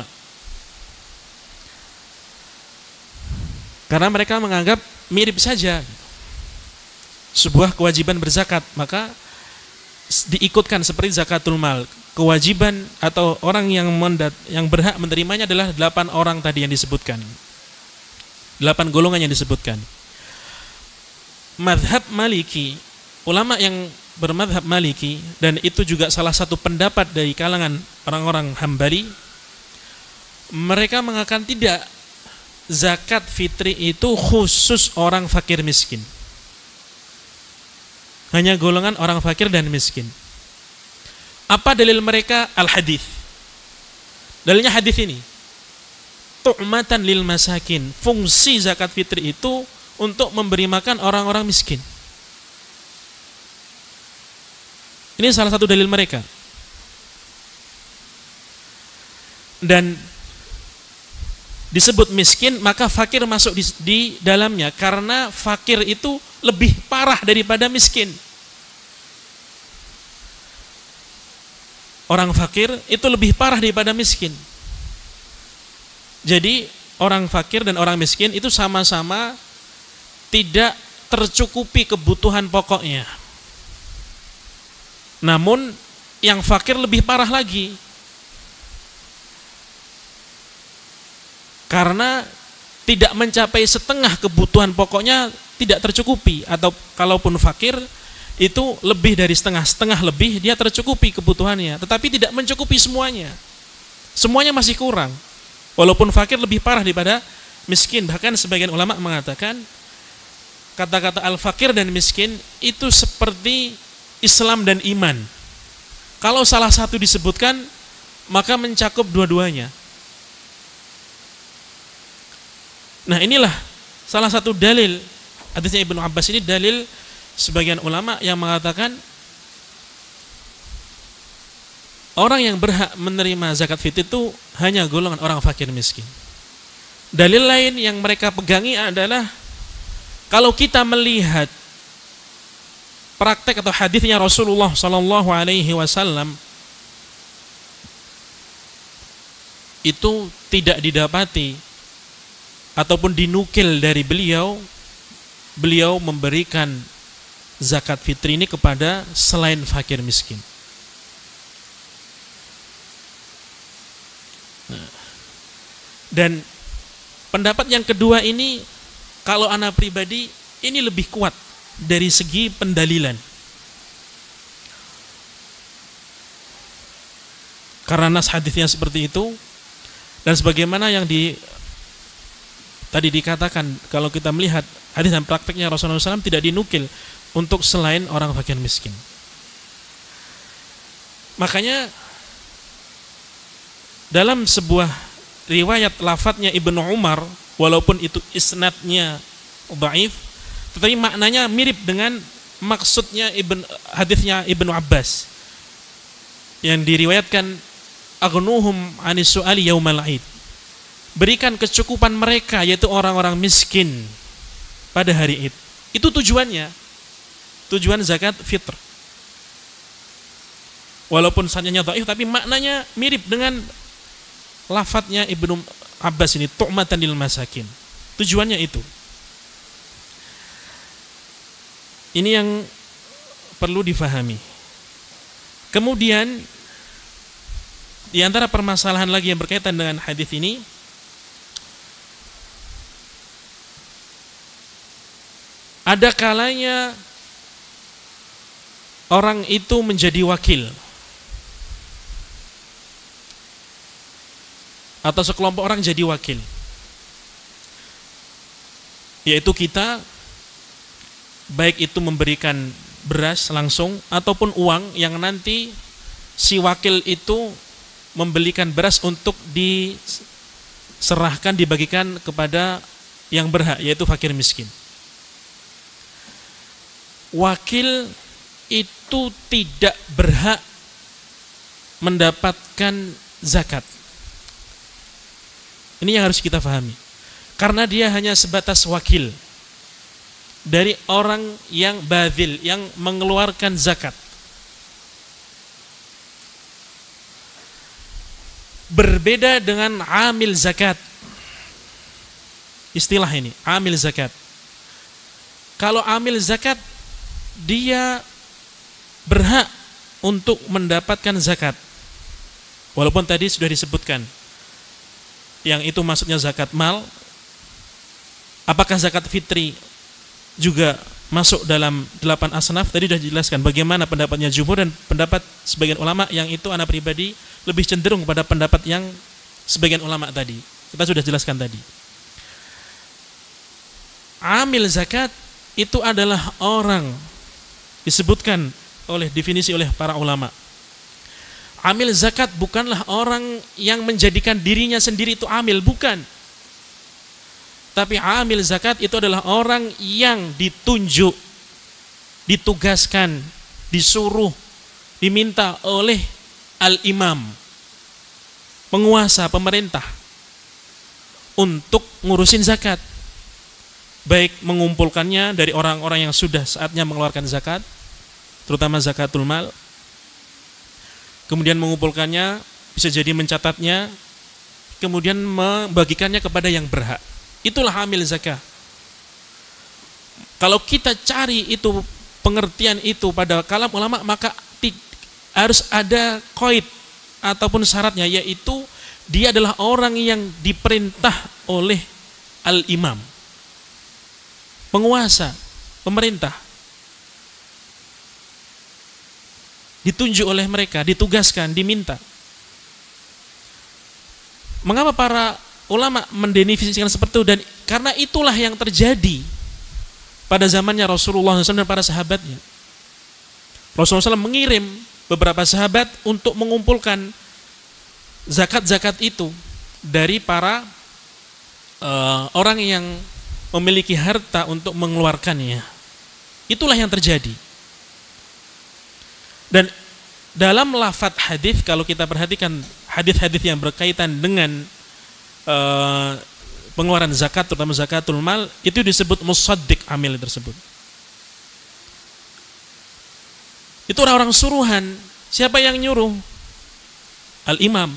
Karena mereka menganggap mirip saja sebuah kewajiban berzakat, maka diikutkan seperti zakatul mal. Kewajiban atau orang yang mendat, yang berhak menerimanya adalah delapan orang tadi yang disebutkan. Delapan golongan yang disebutkan. Madhab Maliki, ulama yang bermadhab Maliki, dan itu juga salah satu pendapat dari kalangan orang-orang Hambali, mereka mengatakan tidak, zakat fitri itu khusus orang fakir miskin, hanya golongan orang fakir dan miskin. Apa dalil mereka? Al-hadis. Dalilnya hadis ini, tu'matan lil masakin, fungsi zakat fitri itu untuk memberi makan orang-orang miskin. Ini salah satu dalil mereka. Dan disebut miskin, maka fakir masuk di, di dalamnya, karena fakir itu lebih parah daripada miskin. Orang fakir itu lebih parah daripada miskin. Jadi orang fakir dan orang miskin itu sama-sama tidak tercukupi kebutuhan pokoknya. Namun yang fakir lebih parah lagi, karena tidak mencapai setengah kebutuhan pokoknya, tidak tercukupi. Atau kalaupun fakir itu lebih dari setengah, setengah lebih dia tercukupi kebutuhannya, tetapi tidak mencukupi semuanya. Semuanya masih kurang. Walaupun fakir lebih parah daripada miskin. Bahkan sebagian ulama mengatakan kata-kata al-fakir dan miskin itu seperti Islam dan iman. Kalau salah satu disebutkan, maka mencakup dua-duanya. Nah, inilah salah satu dalil hadisnya Ibnu Abbas ini, dalil sebagian ulama yang mengatakan orang yang berhak menerima zakat fitri itu hanya golongan orang fakir miskin. Dalil lain yang mereka pegangi adalah kalau kita melihat praktek atau hadisnya Rasulullah Sallallahu Alaihi Wasallam, itu tidak didapati ataupun dinukil dari beliau, beliau memberikan zakat fitri ini kepada selain fakir miskin. Nah, dan pendapat yang kedua ini, kalau ana pribadi, ini lebih kuat dari segi pendalilan. Karena nas hadisnya seperti itu, dan sebagaimana yang di tadi dikatakan, kalau kita melihat hadis dan prakteknya Rasulullah shallallahu alaihi wasallam tidak dinukil untuk selain orang fakir miskin. Makanya dalam sebuah riwayat lafadznya Ibnu Umar, walaupun itu isnadnya dhaif, tetapi maknanya mirip dengan maksudnya Ibn, hadisnya Ibnu Abbas yang diriwayatkan, aghnuhum anis su'ali yaumal aid, berikan kecukupan mereka, yaitu orang-orang miskin pada hari Id. Itu tujuannya, tujuan zakat fitr. Walaupun sanadnya dhaif, tapi maknanya mirip dengan lafadznya Ibnu Abbas ini, tu'matan lil masakin. Tujuannya itu. Ini yang perlu difahami. Kemudian di antara permasalahan lagi yang berkaitan dengan hadis ini, ada kalanya orang itu menjadi wakil, atau sekelompok orang jadi wakil, yaitu kita, baik itu memberikan beras langsung ataupun uang yang nanti si wakil itu membelikan beras untuk diserahkan, dibagikan kepada yang berhak, yaitu fakir miskin. Wakil itu tidak berhak mendapatkan zakat. Ini yang harus kita pahami. karena dia hanya sebatas wakil dari orang yang badil, yang mengeluarkan zakat. Berbeda dengan amil zakat. Istilah ini, amil zakat. Kalau amil zakat, dia berhak untuk mendapatkan zakat. Walaupun tadi sudah disebutkan, yang itu maksudnya zakat mal. Apakah zakat fitri juga masuk dalam delapan asnaf? Tadi sudah dijelaskan bagaimana pendapatnya jumhur, dan pendapat sebagian ulama yang itu anak pribadi lebih cenderung pada pendapat yang sebagian ulama tadi. Kita sudah jelaskan tadi. Amil zakat itu adalah orang, disebutkan oleh definisi oleh para ulama. Amil zakat bukanlah orang yang menjadikan dirinya sendiri itu amil, bukan. Tapi amil zakat itu adalah orang yang ditunjuk, ditugaskan, disuruh, diminta oleh al-imam, penguasa, pemerintah, untuk ngurusin zakat. Baik mengumpulkannya dari orang-orang yang sudah saatnya mengeluarkan zakat, terutama zakatul mal, kemudian mengumpulkannya, bisa jadi mencatatnya, kemudian membagikannya kepada yang berhak. Itulah amil zakat. Kalau kita cari itu pengertian itu pada kalam ulama, maka harus ada qaid ataupun syaratnya, yaitu dia adalah orang yang diperintah oleh al-imam, penguasa, pemerintah, ditunjuk oleh mereka, ditugaskan, diminta. Mengapa para ulama mendefinisikan seperti itu? Dan karena itulah yang terjadi pada zamannya Rasulullah shallallahu alaihi wasallam dan para sahabatnya. Rasulullah shallallahu alaihi wasallam mengirim beberapa sahabat untuk mengumpulkan zakat-zakat itu dari para uh, orang yang memiliki harta untuk mengeluarkannya. Itulah yang terjadi. Dan dalam lafadz hadis, kalau kita perhatikan hadis-hadis yang berkaitan dengan uh, pengeluaran zakat, terutama zakatul mal, itu disebut musaddiq amil tersebut. Itu orang-orang suruhan. Siapa yang nyuruh? Al-imam.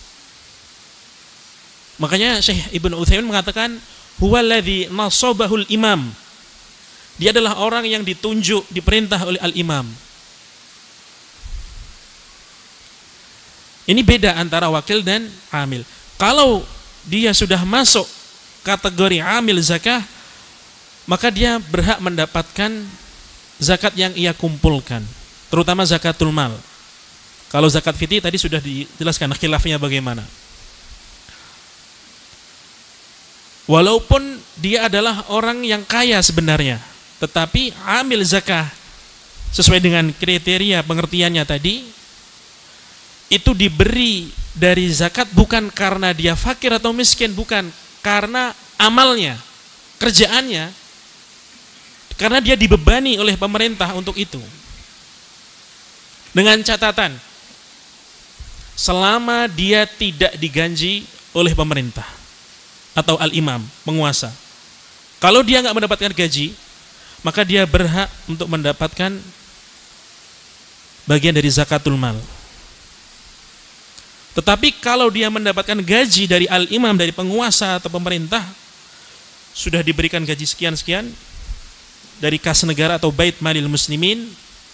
Makanya Syekh Ibnu Utsaimin mengatakan, huwaladzi nasabahul imam. Dia adalah orang yang ditunjuk, diperintah oleh al-imam. Ini beda antara wakil dan amil. Kalau dia sudah masuk kategori amil zakah, maka dia berhak mendapatkan zakat yang ia kumpulkan, terutama zakatul mal. Kalau zakat fitri tadi sudah dijelaskan khilafnya bagaimana. Walaupun dia adalah orang yang kaya sebenarnya, tetapi amil zakah sesuai dengan kriteria pengertiannya tadi, itu diberi dari zakat bukan karena dia fakir atau miskin, bukan, karena amalnya, kerjaannya, karena dia dibebani oleh pemerintah untuk itu. Dengan catatan, selama dia tidak digaji oleh pemerintah atau al-imam, penguasa. Kalau dia nggak mendapatkan gaji, maka dia berhak untuk mendapatkan bagian dari zakatul mal. Tetapi kalau dia mendapatkan gaji dari al-imam, dari penguasa atau pemerintah, sudah diberikan gaji sekian-sekian dari kas negara atau bait malil muslimin,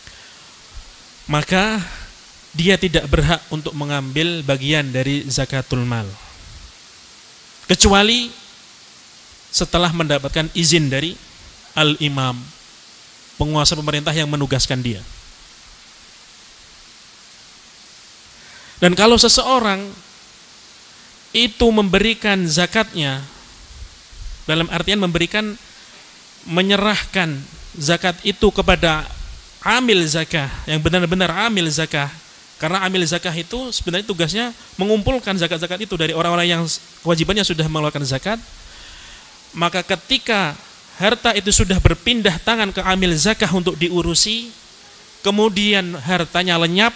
maka dia tidak berhak untuk mengambil bagian dari zakatul mal, kecuali setelah mendapatkan izin dari al-imam, penguasa pemerintah yang menugaskan dia. Dan kalau seseorang itu memberikan zakatnya, dalam artian memberikan, menyerahkan zakat itu kepada amil zakah, yang benar-benar amil zakah, karena amil zakah itu sebenarnya tugasnya mengumpulkan zakat-zakat itu dari orang-orang yang kewajibannya sudah mengeluarkan zakat, maka ketika harta itu sudah berpindah tangan ke amil zakah untuk diurusi, kemudian hartanya lenyap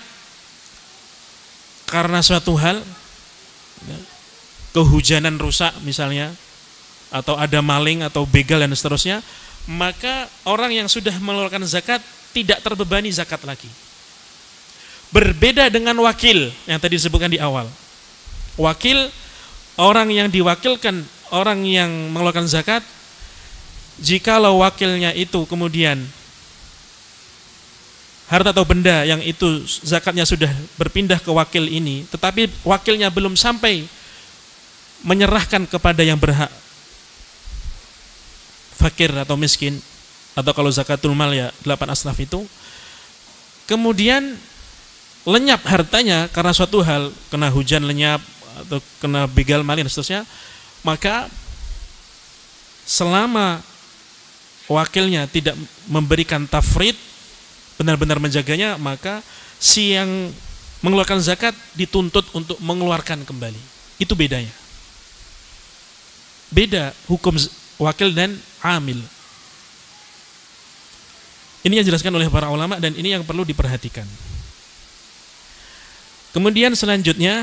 karena suatu hal, kehujanan rusak misalnya, atau ada maling atau begal dan seterusnya, maka orang yang sudah mengeluarkan zakat tidak terbebani zakat lagi. Berbeda dengan wakil yang tadi disebutkan di awal. Wakil, orang yang diwakilkan, orang yang mengeluarkan zakat, jikalau wakilnya itu kemudian harta atau benda yang itu zakatnya sudah berpindah ke wakil ini, tetapi wakilnya belum sampai menyerahkan kepada yang berhak, fakir atau miskin, atau kalau zakatul mal ya delapan asnaf itu, kemudian lenyap hartanya karena suatu hal, kena hujan lenyap atau kena begal maling dan seterusnya, maka selama wakilnya tidak memberikan tafrid, benar-benar menjaganya, maka si yang mengeluarkan zakat dituntut untuk mengeluarkan kembali. Itu bedanya. Beda hukum wakil dan amil. Ini yang dijelaskan oleh para ulama dan ini yang perlu diperhatikan. Kemudian selanjutnya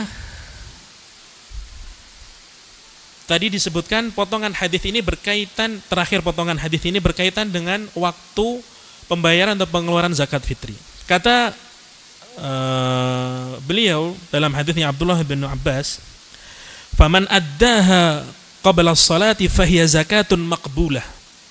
tadi disebutkan potongan hadis ini berkaitan, terakhir potongan hadis ini berkaitan dengan waktu pembayaran atau pengeluaran zakat fitri. Kata uh, beliau dalam hadisnya Abdullah bin Abbas, "Faman addaha qabla as-salati fahiya zakatun maqbulah."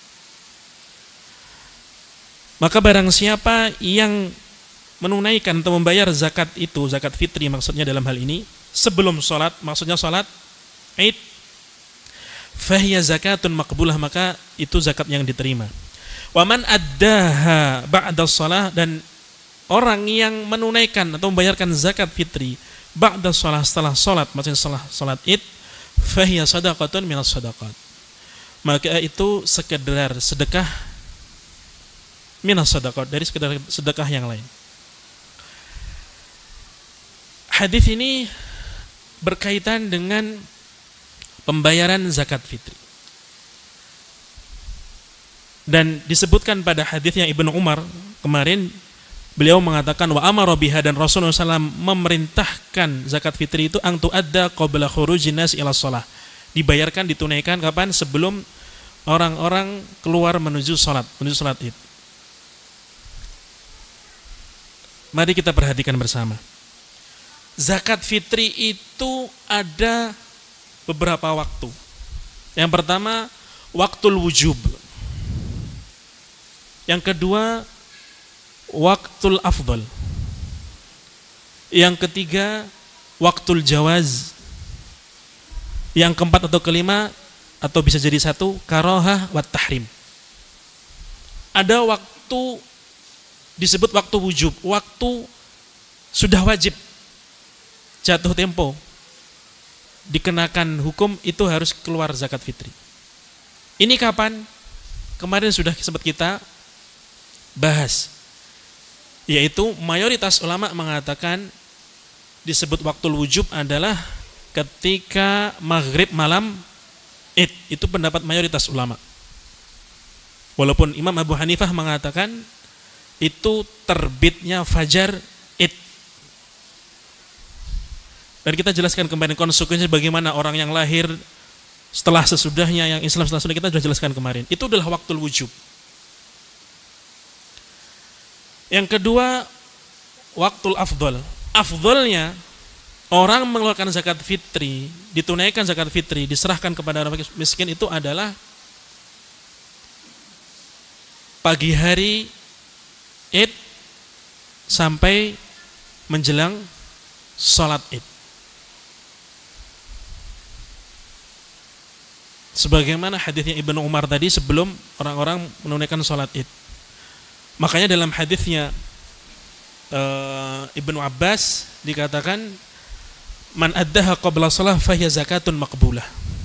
Maka barang siapa yang menunaikan atau membayar zakat itu, zakat fitri maksudnya dalam hal ini, sebelum salat, maksudnya salat Id, fahiya zakatun maqbulah, maka itu zakat yang diterima. Waman addaha ba'da shalah, dan orang yang menunaikan atau membayarkan zakat fitri ba'da shalah, setelah salat, maksudnya setelah salat Id, fahiya sadaqatun minas sadaqat, maka itu sekedar sedekah minas sadaqat, dari sekedar sedekah yang lain. Hadis ini berkaitan dengan pembayaran zakat fitri. Dan disebutkan pada hadisnya Ibnu Umar kemarin, beliau mengatakan wa amara biha, dan Rasulullah shallallahu alaihi wasallam memerintahkan zakat fitri itu ang tu'adda qabla khurujin nas ila shalah, dibayarkan, ditunaikan kapan? Sebelum orang-orang keluar menuju salat, menuju salat Id. Mari kita perhatikan bersama. Zakat fitri itu ada beberapa waktu. Yang pertama, waktul wujub. Yang kedua, waktul afdal. Yang ketiga, waktul jawaz. Yang keempat atau kelima, atau bisa jadi satu, karohah wat tahrim. Ada waktu disebut waktu wujub, waktu sudah wajib, jatuh tempo, dikenakan hukum itu harus keluar zakat fitri. Ini kapan? Kemarin sudah sempat kita bahas, yaitu mayoritas ulama mengatakan disebut waktul wujub adalah ketika maghrib malam Id. Itu pendapat mayoritas ulama. Walaupun Imam Abu Hanifah mengatakan itu terbitnya fajar Id. Dan kita jelaskan kemarin konsekuensi bagaimana orang yang lahir setelah sesudahnya, yang Islam setelah sudah, kita sudah jelaskan kemarin. Itu adalah waktul wujub. Yang kedua, waktul afdal. Afdalnya orang mengeluarkan zakat fitri, ditunaikan zakat fitri, diserahkan kepada orang miskin, itu adalah pagi hari Id sampai menjelang sholat Id. Sebagaimana hadisnya Ibnu Umar tadi sebelum orang-orang menunaikan sholat Id. Makanya dalam hadisnya uh, Ibnu Abbas dikatakan man addaha qabla shalah fahiya zakatun maqbulah.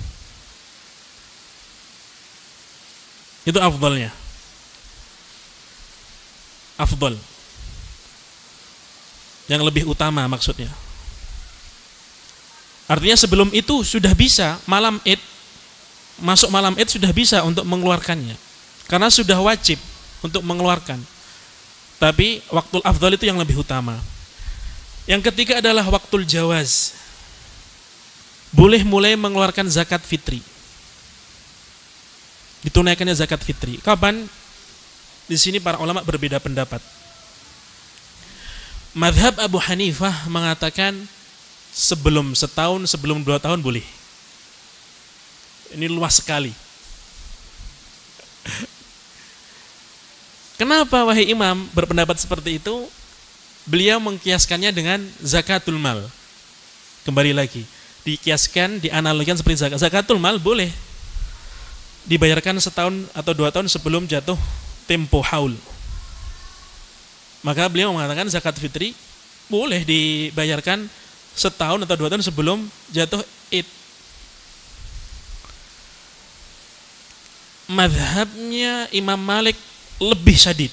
Itu afdalnya. Afdal. Yang lebih utama maksudnya. Artinya sebelum itu sudah bisa, malam Id, masuk malam Id sudah bisa untuk mengeluarkannya. Karena sudah wajib untuk mengeluarkan. Tapi waktul afdal itu yang lebih utama. Yang ketiga adalah waktul jawaz. Boleh mulai mengeluarkan zakat fitri. ditunaikannya zakat fitri. Kapan? Di sini para ulama berbeda pendapat. Mazhab Abu Hanifah mengatakan sebelum setahun, sebelum dua tahun boleh. Ini luas sekali. Kenapa wahai imam berpendapat seperti itu? Beliau mengkiaskannya dengan zakatul mal. Kembali lagi, dikiaskan, dianalogikan seperti zakat. Zakatul mal boleh dibayarkan setahun atau dua tahun sebelum jatuh tempo haul. Maka beliau mengatakan zakat fitri boleh dibayarkan setahun atau dua tahun sebelum jatuh id. Mazhabnya Imam Malik lebih syadid.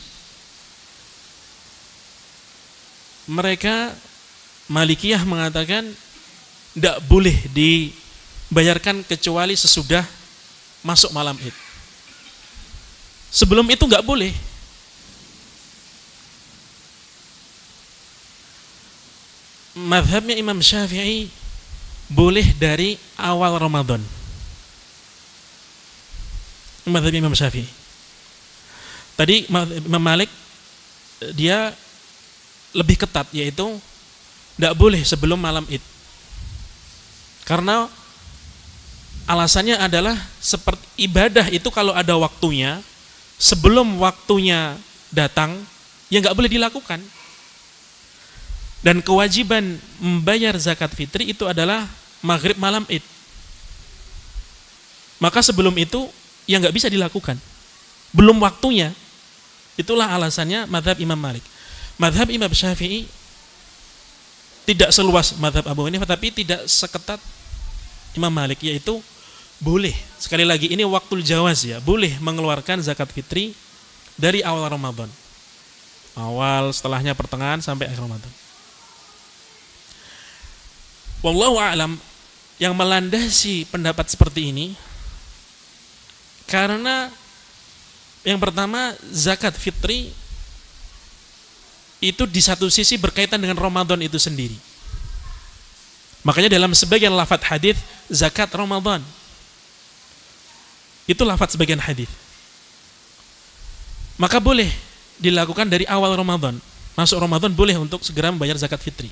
Mereka Malikiyah mengatakan tidak boleh dibayarkan kecuali sesudah masuk malam id. Sebelum itu nggak boleh. Mazhabnya Imam Syafi'i boleh dari awal Ramadan. Mazhab Imam Syafi'i. Tadi Imam Malik dia lebih ketat, yaitu tidak boleh sebelum malam id. Karena alasannya adalah seperti ibadah itu kalau ada waktunya, sebelum waktunya datang, ya nggak boleh dilakukan. Dan kewajiban membayar zakat fitri itu adalah maghrib malam id. Maka sebelum itu ya nggak bisa dilakukan, belum waktunya. Itulah alasannya mazhab Imam Malik. Mazhab Imam Syafi'i tidak seluas mazhab Abu Hanifah, tapi tidak seketat Imam Malik, yaitu boleh, sekali lagi ini waktul jawaz ya, boleh mengeluarkan zakat fitri dari awal Ramadan, awal, setelahnya, pertengahan sampai akhir Ramadan. Wallahu a'lam. Yang melandasi pendapat seperti ini karena yang pertama, zakat fitri itu di satu sisi berkaitan dengan Ramadan itu sendiri. Makanya dalam sebagian lafaz hadis zakat Ramadan, itu lafaz sebagian hadis. Maka boleh dilakukan dari awal Ramadan. Masuk Ramadan boleh untuk segera membayar zakat fitri.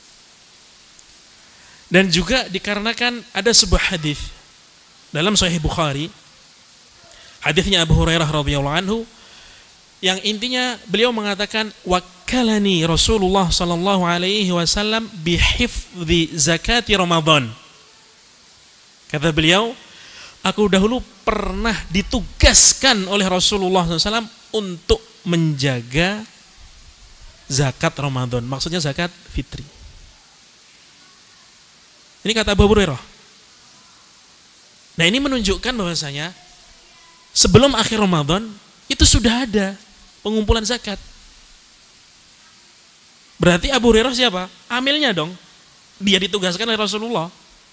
Dan juga dikarenakan ada sebuah hadis dalam Sahih Bukhari, hadisnya Abu Hurairah radhiyallahu anhu, yang intinya beliau mengatakan wakalani Rasulullah sallallahu alaihi wasallam bihifdzi zakati Ramadan. Kata beliau, aku dahulu pernah ditugaskan oleh Rasulullah sallallahu alaihi wasallam untuk menjaga zakat Ramadan. Maksudnya zakat fitri. Ini kata Abu Hurairah. Nah, ini menunjukkan bahwasanya sebelum akhir Ramadan itu sudah ada pengumpulan zakat. Berarti Abu Hurairah siapa? Amilnya dong. Dia ditugaskan oleh Rasulullah.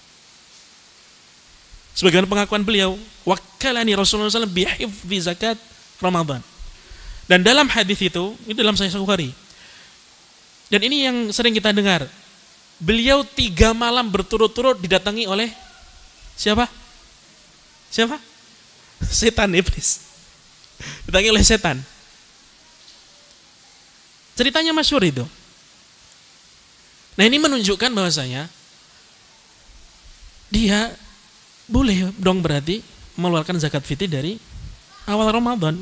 Sebagian pengakuan beliau, wakalani Rasulullah sallallahu alaihi wasallam bihifdzi zakat Ramadan. Dan dalam hadis itu, itu dalam Sahih Bukhari. Dan ini yang sering kita dengar. Beliau tiga malam berturut-turut didatangi oleh siapa? Siapa? Setan, iblis. Didatangi oleh setan. Ceritanya masyhur itu. Nah, ini menunjukkan bahwasanya dia boleh dong berarti mengeluarkan zakat fitri dari awal Ramadan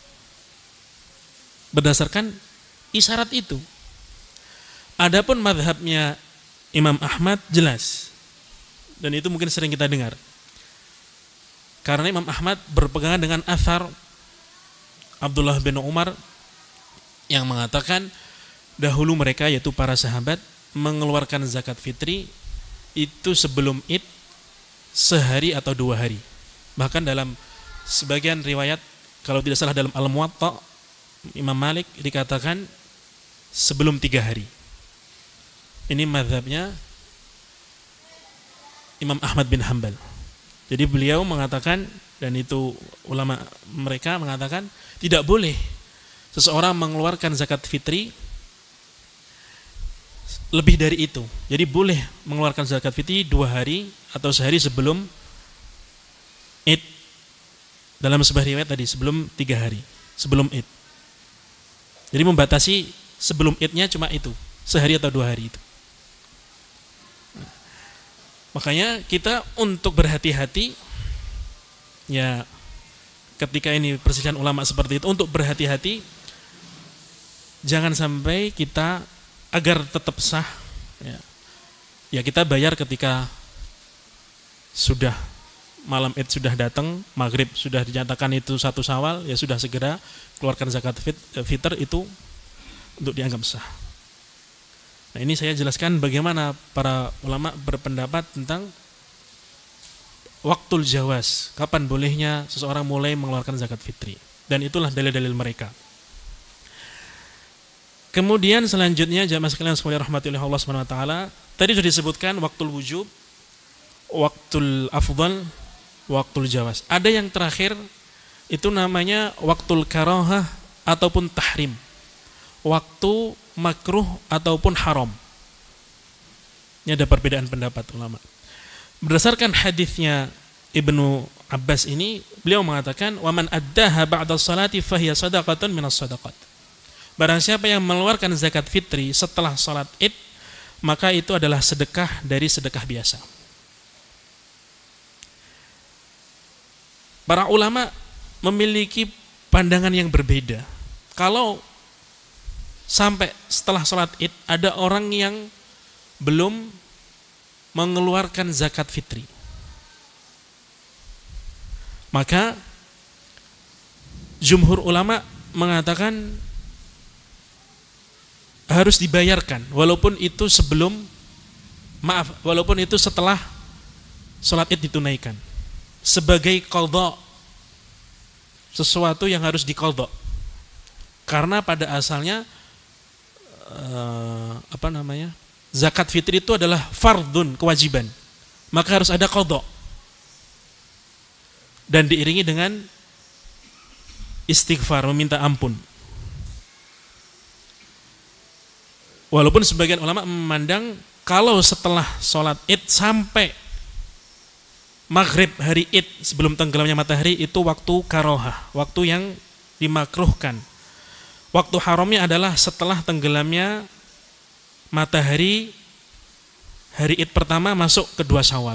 berdasarkan isyarat itu. Adapun mazhabnya Imam Ahmad jelas, dan itu mungkin sering kita dengar, karena Imam Ahmad berpegangan dengan athar Abdullah bin Umar yang mengatakan dahulu mereka, yaitu para sahabat, mengeluarkan zakat fitri itu sebelum Id sehari atau dua hari. Bahkan dalam sebagian riwayat, kalau tidak salah dalam Al-Muwatta Imam Malik dikatakan sebelum tiga hari. Ini mazhabnya Imam Ahmad bin Hanbal. Jadi beliau mengatakan, dan itu ulama mereka mengatakan, tidak boleh seseorang mengeluarkan zakat fitri lebih dari itu. Jadi boleh mengeluarkan zakat fitri dua hari atau sehari sebelum Id. Dalam sebuah riwayat tadi sebelum tiga hari, sebelum Id. Jadi membatasi sebelum Idnya cuma itu, sehari atau dua hari itu. Makanya kita untuk berhati-hati, ya ketika ini perselisihan ulama seperti itu, untuk berhati-hati, jangan sampai kita agar tetap sah, ya, ya kita bayar ketika sudah malam Id sudah datang, maghrib sudah dinyatakan itu satu Syawal, ya sudah segera keluarkan zakat fit, fitr itu untuk dianggap sah. Nah ini saya jelaskan bagaimana para ulama berpendapat tentang waktul jawaz, kapan bolehnya seseorang mulai mengeluarkan zakat fitri, dan itulah dalil-dalil mereka. Kemudian selanjutnya jamaah sekalian sekalian rahmatullahi Allah subhanahu wa taala, tadi sudah disebutkan waktul wujub, waktul afdal, waktul jawaz. Ada yang terakhir itu namanya waktul karahah ataupun tahrim, waktu makruh ataupun haram. Ini ada perbedaan pendapat ulama. Berdasarkan hadisnya Ibnu Abbas ini, beliau mengatakan, "Waman addaha ba'da salati fahiya shadaqatun minas shadaqat." Barang siapa yang mengeluarkan zakat fitri setelah salat Id, maka itu adalah sedekah dari sedekah biasa. Para ulama memiliki pandangan yang berbeda. Kalau sampai setelah sholat Id ada orang yang belum mengeluarkan zakat fitri, maka jumhur ulama mengatakan harus dibayarkan, walaupun itu sebelum, maaf, walaupun itu setelah sholat Id ditunaikan, sebagai qadha, sesuatu yang harus diqadha. Karena pada asalnya Uh, apa namanya, zakat fitri itu adalah fardun, kewajiban, maka harus ada qadha dan diiringi dengan istighfar, meminta ampun. Walaupun sebagian ulama memandang kalau setelah sholat Id sampai maghrib hari Id, sebelum tenggelamnya matahari, itu waktu karohah, waktu yang dimakruhkan. Waktu haramnya adalah setelah tenggelamnya matahari hari Id pertama masuk kedua Syawal.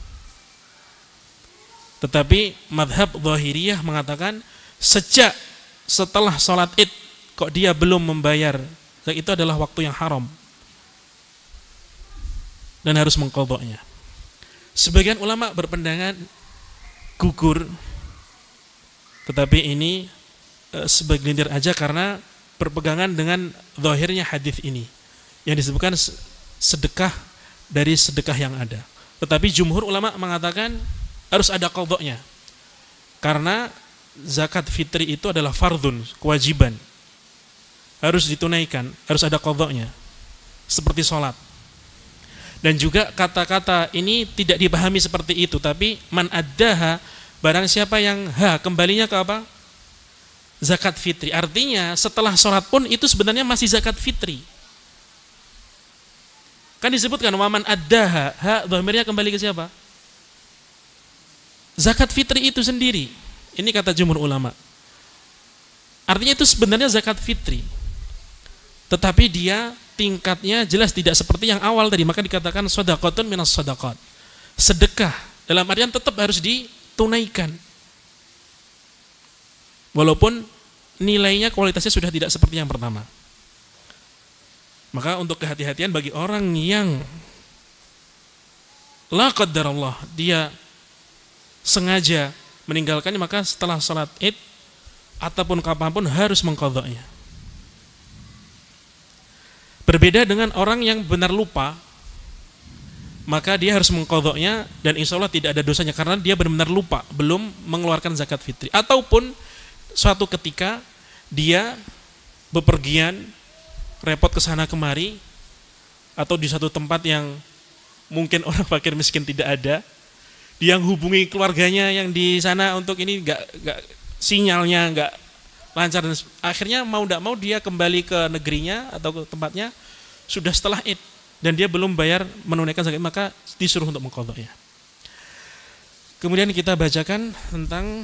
Tetapi madhab Zahiriyah mengatakan sejak setelah sholat Id kok dia belum membayar, itu adalah waktu yang haram dan harus mengqadhanya. Sebagian ulama berpendangan gugur, tetapi ini sebagian aja karena berpegangan dengan zahirnya hadis ini yang disebutkan sedekah dari sedekah yang ada. Tetapi jumhur ulama mengatakan harus ada qadhanya, karena zakat fitri itu adalah fardun, kewajiban, harus ditunaikan, harus ada qadhanya, seperti sholat. Dan juga kata-kata ini tidak dipahami seperti itu, tapi man addaha, barang siapa yang ha, kembalinya ke apa? Zakat fitri. Artinya setelah sholat pun itu sebenarnya masih zakat fitri. Kan disebutkan waman addaha, ha, dhamirnya kembali ke siapa? Zakat fitri itu sendiri. Ini kata jumhur ulama. Artinya itu sebenarnya zakat fitri, tetapi dia tingkatnya jelas tidak seperti yang awal tadi, maka dikatakan shadaqatun minas shadaqat. Sedekah dalam artian tetap harus ditunaikan, walaupun nilainya, kualitasnya sudah tidak seperti yang pertama. Maka untuk kehati-hatian bagi orang yang la qaddarallah, dia sengaja meninggalkannya, maka setelah salat Id ataupun kapanpun harus mengqadhanya. Berbeda dengan orang yang benar lupa, maka dia harus mengqadhanya dan insya Allah tidak ada dosanya karena dia benar-benar lupa, belum mengeluarkan zakat fitri. Ataupun suatu ketika dia bepergian, repot ke sana kemari, atau di satu tempat yang mungkin orang fakir miskin tidak ada, dia hubungi keluarganya yang di sana untuk ini nggak nggak sinyalnya nggak lancar, dan akhirnya mau tidak mau dia kembali ke negerinya atau ke tempatnya sudah setelah Id dan dia belum bayar menunaikan zakat, maka disuruh untuk mengqadhanya. Kemudian kita bacakan tentang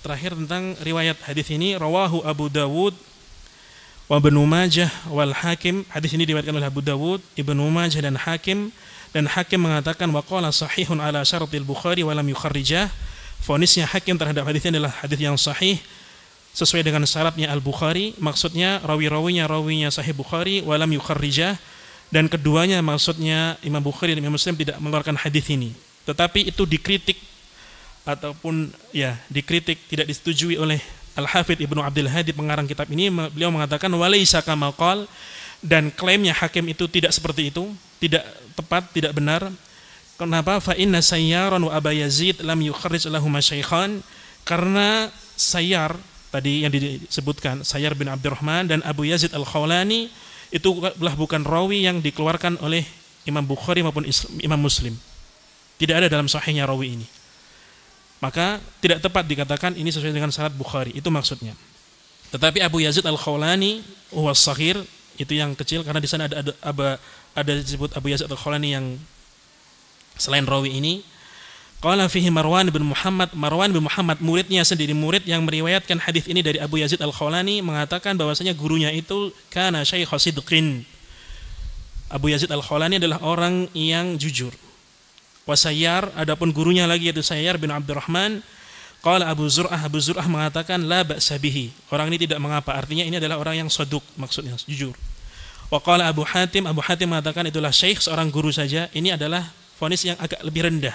terakhir tentang riwayat hadis ini, rawahu Abu Dawud wa Ibnu Majah wal Hakim. Hadis ini diriwayatkan oleh Abu Dawud, Ibnu Majah dan Hakim, dan Hakim mengatakan wa qala sahihun ala syaratil Bukhari wa lam yukharrijah. Fonisnya Hakim terhadap hadis ini adalah hadis yang sahih sesuai dengan syaratnya Al-Bukhari, maksudnya rawi-rawinya rawinya Sahih Bukhari wa lam yukharrijah, dan keduanya maksudnya Imam Bukhari dan Imam Muslim tidak mengeluarkan hadis ini. Tetapi itu dikritik ataupun ya dikritik, tidak disetujui oleh Al-Hafidz Ibnu Abdul Hadi pengarang kitab ini. Beliau mengatakan walaisa kama qal, dan klaimnya Hakim itu tidak seperti itu, tidak tepat, tidak benar. Kenapa? Fa inna Sayyaran wa Aba Yazid lam yukharrij lahum syaikhan, karena Sayyar tadi yang disebutkan, Sayyar bin Abdurrahman dan Abu Yazid Al-Khawlani itu adalah bukan rawi yang dikeluarkan oleh Imam Bukhari maupun Imam Muslim. Tidak ada dalam sahihnya rawi ini. Maka tidak tepat dikatakan ini sesuai dengan syarat Bukhari, itu maksudnya. Tetapi Abu Yazid Al-Khawlani huwa saghir, itu yang kecil, karena di sana ada ada, ada, ada disebut Abu Yazid Al-Khawlani yang selain rawi ini. Qala fihi Marwan bin Muhammad, Marwan bin Muhammad muridnya sendiri, murid yang meriwayatkan hadis ini dari Abu Yazid Al-Khawlani, mengatakan bahwasanya gurunya itu kana syaikh sidqin. Abu Yazid Al-Khawlani adalah orang yang jujur. Wa Sayyar, adapun gurunya lagi yaitu Sayyar bin Abdurrahman, qala Abu Zur'ah, Abu Zur'ah mengatakan la ba'sa bihi, orang ini tidak mengapa, artinya ini adalah orang yang saduq, maksudnya jujur. Wa qala Abu Hatim, Abu Hatim mengatakan itulah syekh, seorang guru saja, ini adalah vonis yang agak lebih rendah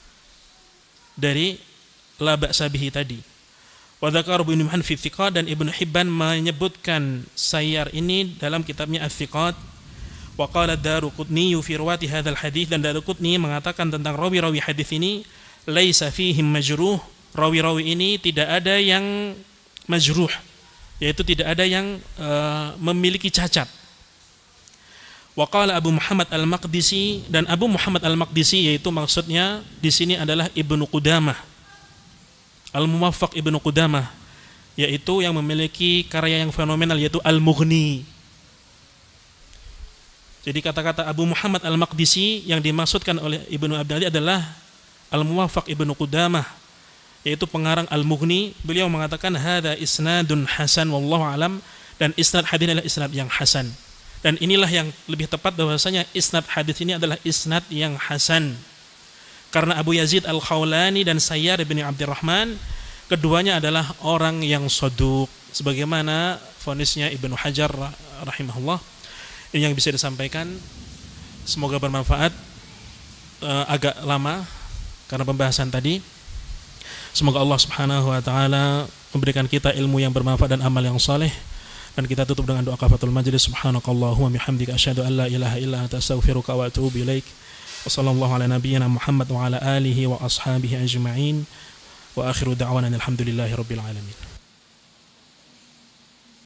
dari la ba'sa bihi tadi. Wa dzakara Ibnu Hibban fi Thiqat, dan Ibnu Hibban menyebutkan Sayyar ini dalam kitabnya Ats-Thiqat. Wa qala Daruqutni fi riwayat hadzal hadits, dan Daruqutni mengatakan tentang rawi-rawi hadis ini laisa fihim majruh, rawi-rawi ini tidak ada yang majruh, yaitu tidak ada yang uh, memiliki cacat. Wa qala Abu Muhammad Al-Maqdisi, dan Abu Muhammad Al-Maqdisi yaitu maksudnya di sini adalah Ibnu Qudamah, Al-Muwaffaq Ibnu Qudamah, yaitu yang memiliki karya yang fenomenal yaitu Al-Mughni. Jadi kata-kata Abu Muhammad Al-Maqdisi yang dimaksudkan oleh Ibnu Abdul Hadi adalah Al-Muwaffaq Ibnu Qudamah, yaitu pengarang Al-Mughni. Beliau mengatakan hadza isnadun hasan wallahu alam, dan isnad hadis adalah isnad yang hasan. Dan inilah yang lebih tepat bahwasanya isnad hadis ini adalah isnad yang hasan. Karena Abu Yazid Al-Khawlani dan Sayyar bin Abdurrahman keduanya adalah orang yang saduq, sebagaimana vonisnya Ibnu Hajar rahimahullah. Ini yang bisa disampaikan, semoga bermanfaat. E, agak lama karena pembahasan tadi. Semoga Allah Subhanahu wa taala memberikan kita ilmu yang bermanfaat dan amal yang saleh. Dan kita tutup dengan doa kafatul majlis. Subhanakallahumma bihamdika asyhadu an la ilaha illa anta astaghfiruka wa atubu ilaik. Wa sallallahu ala nabiyyina Muhammad wa ala alihi wa ashabihi ajma'in. Wa akhiru da'wana alhamdulillahi rabbil alamin.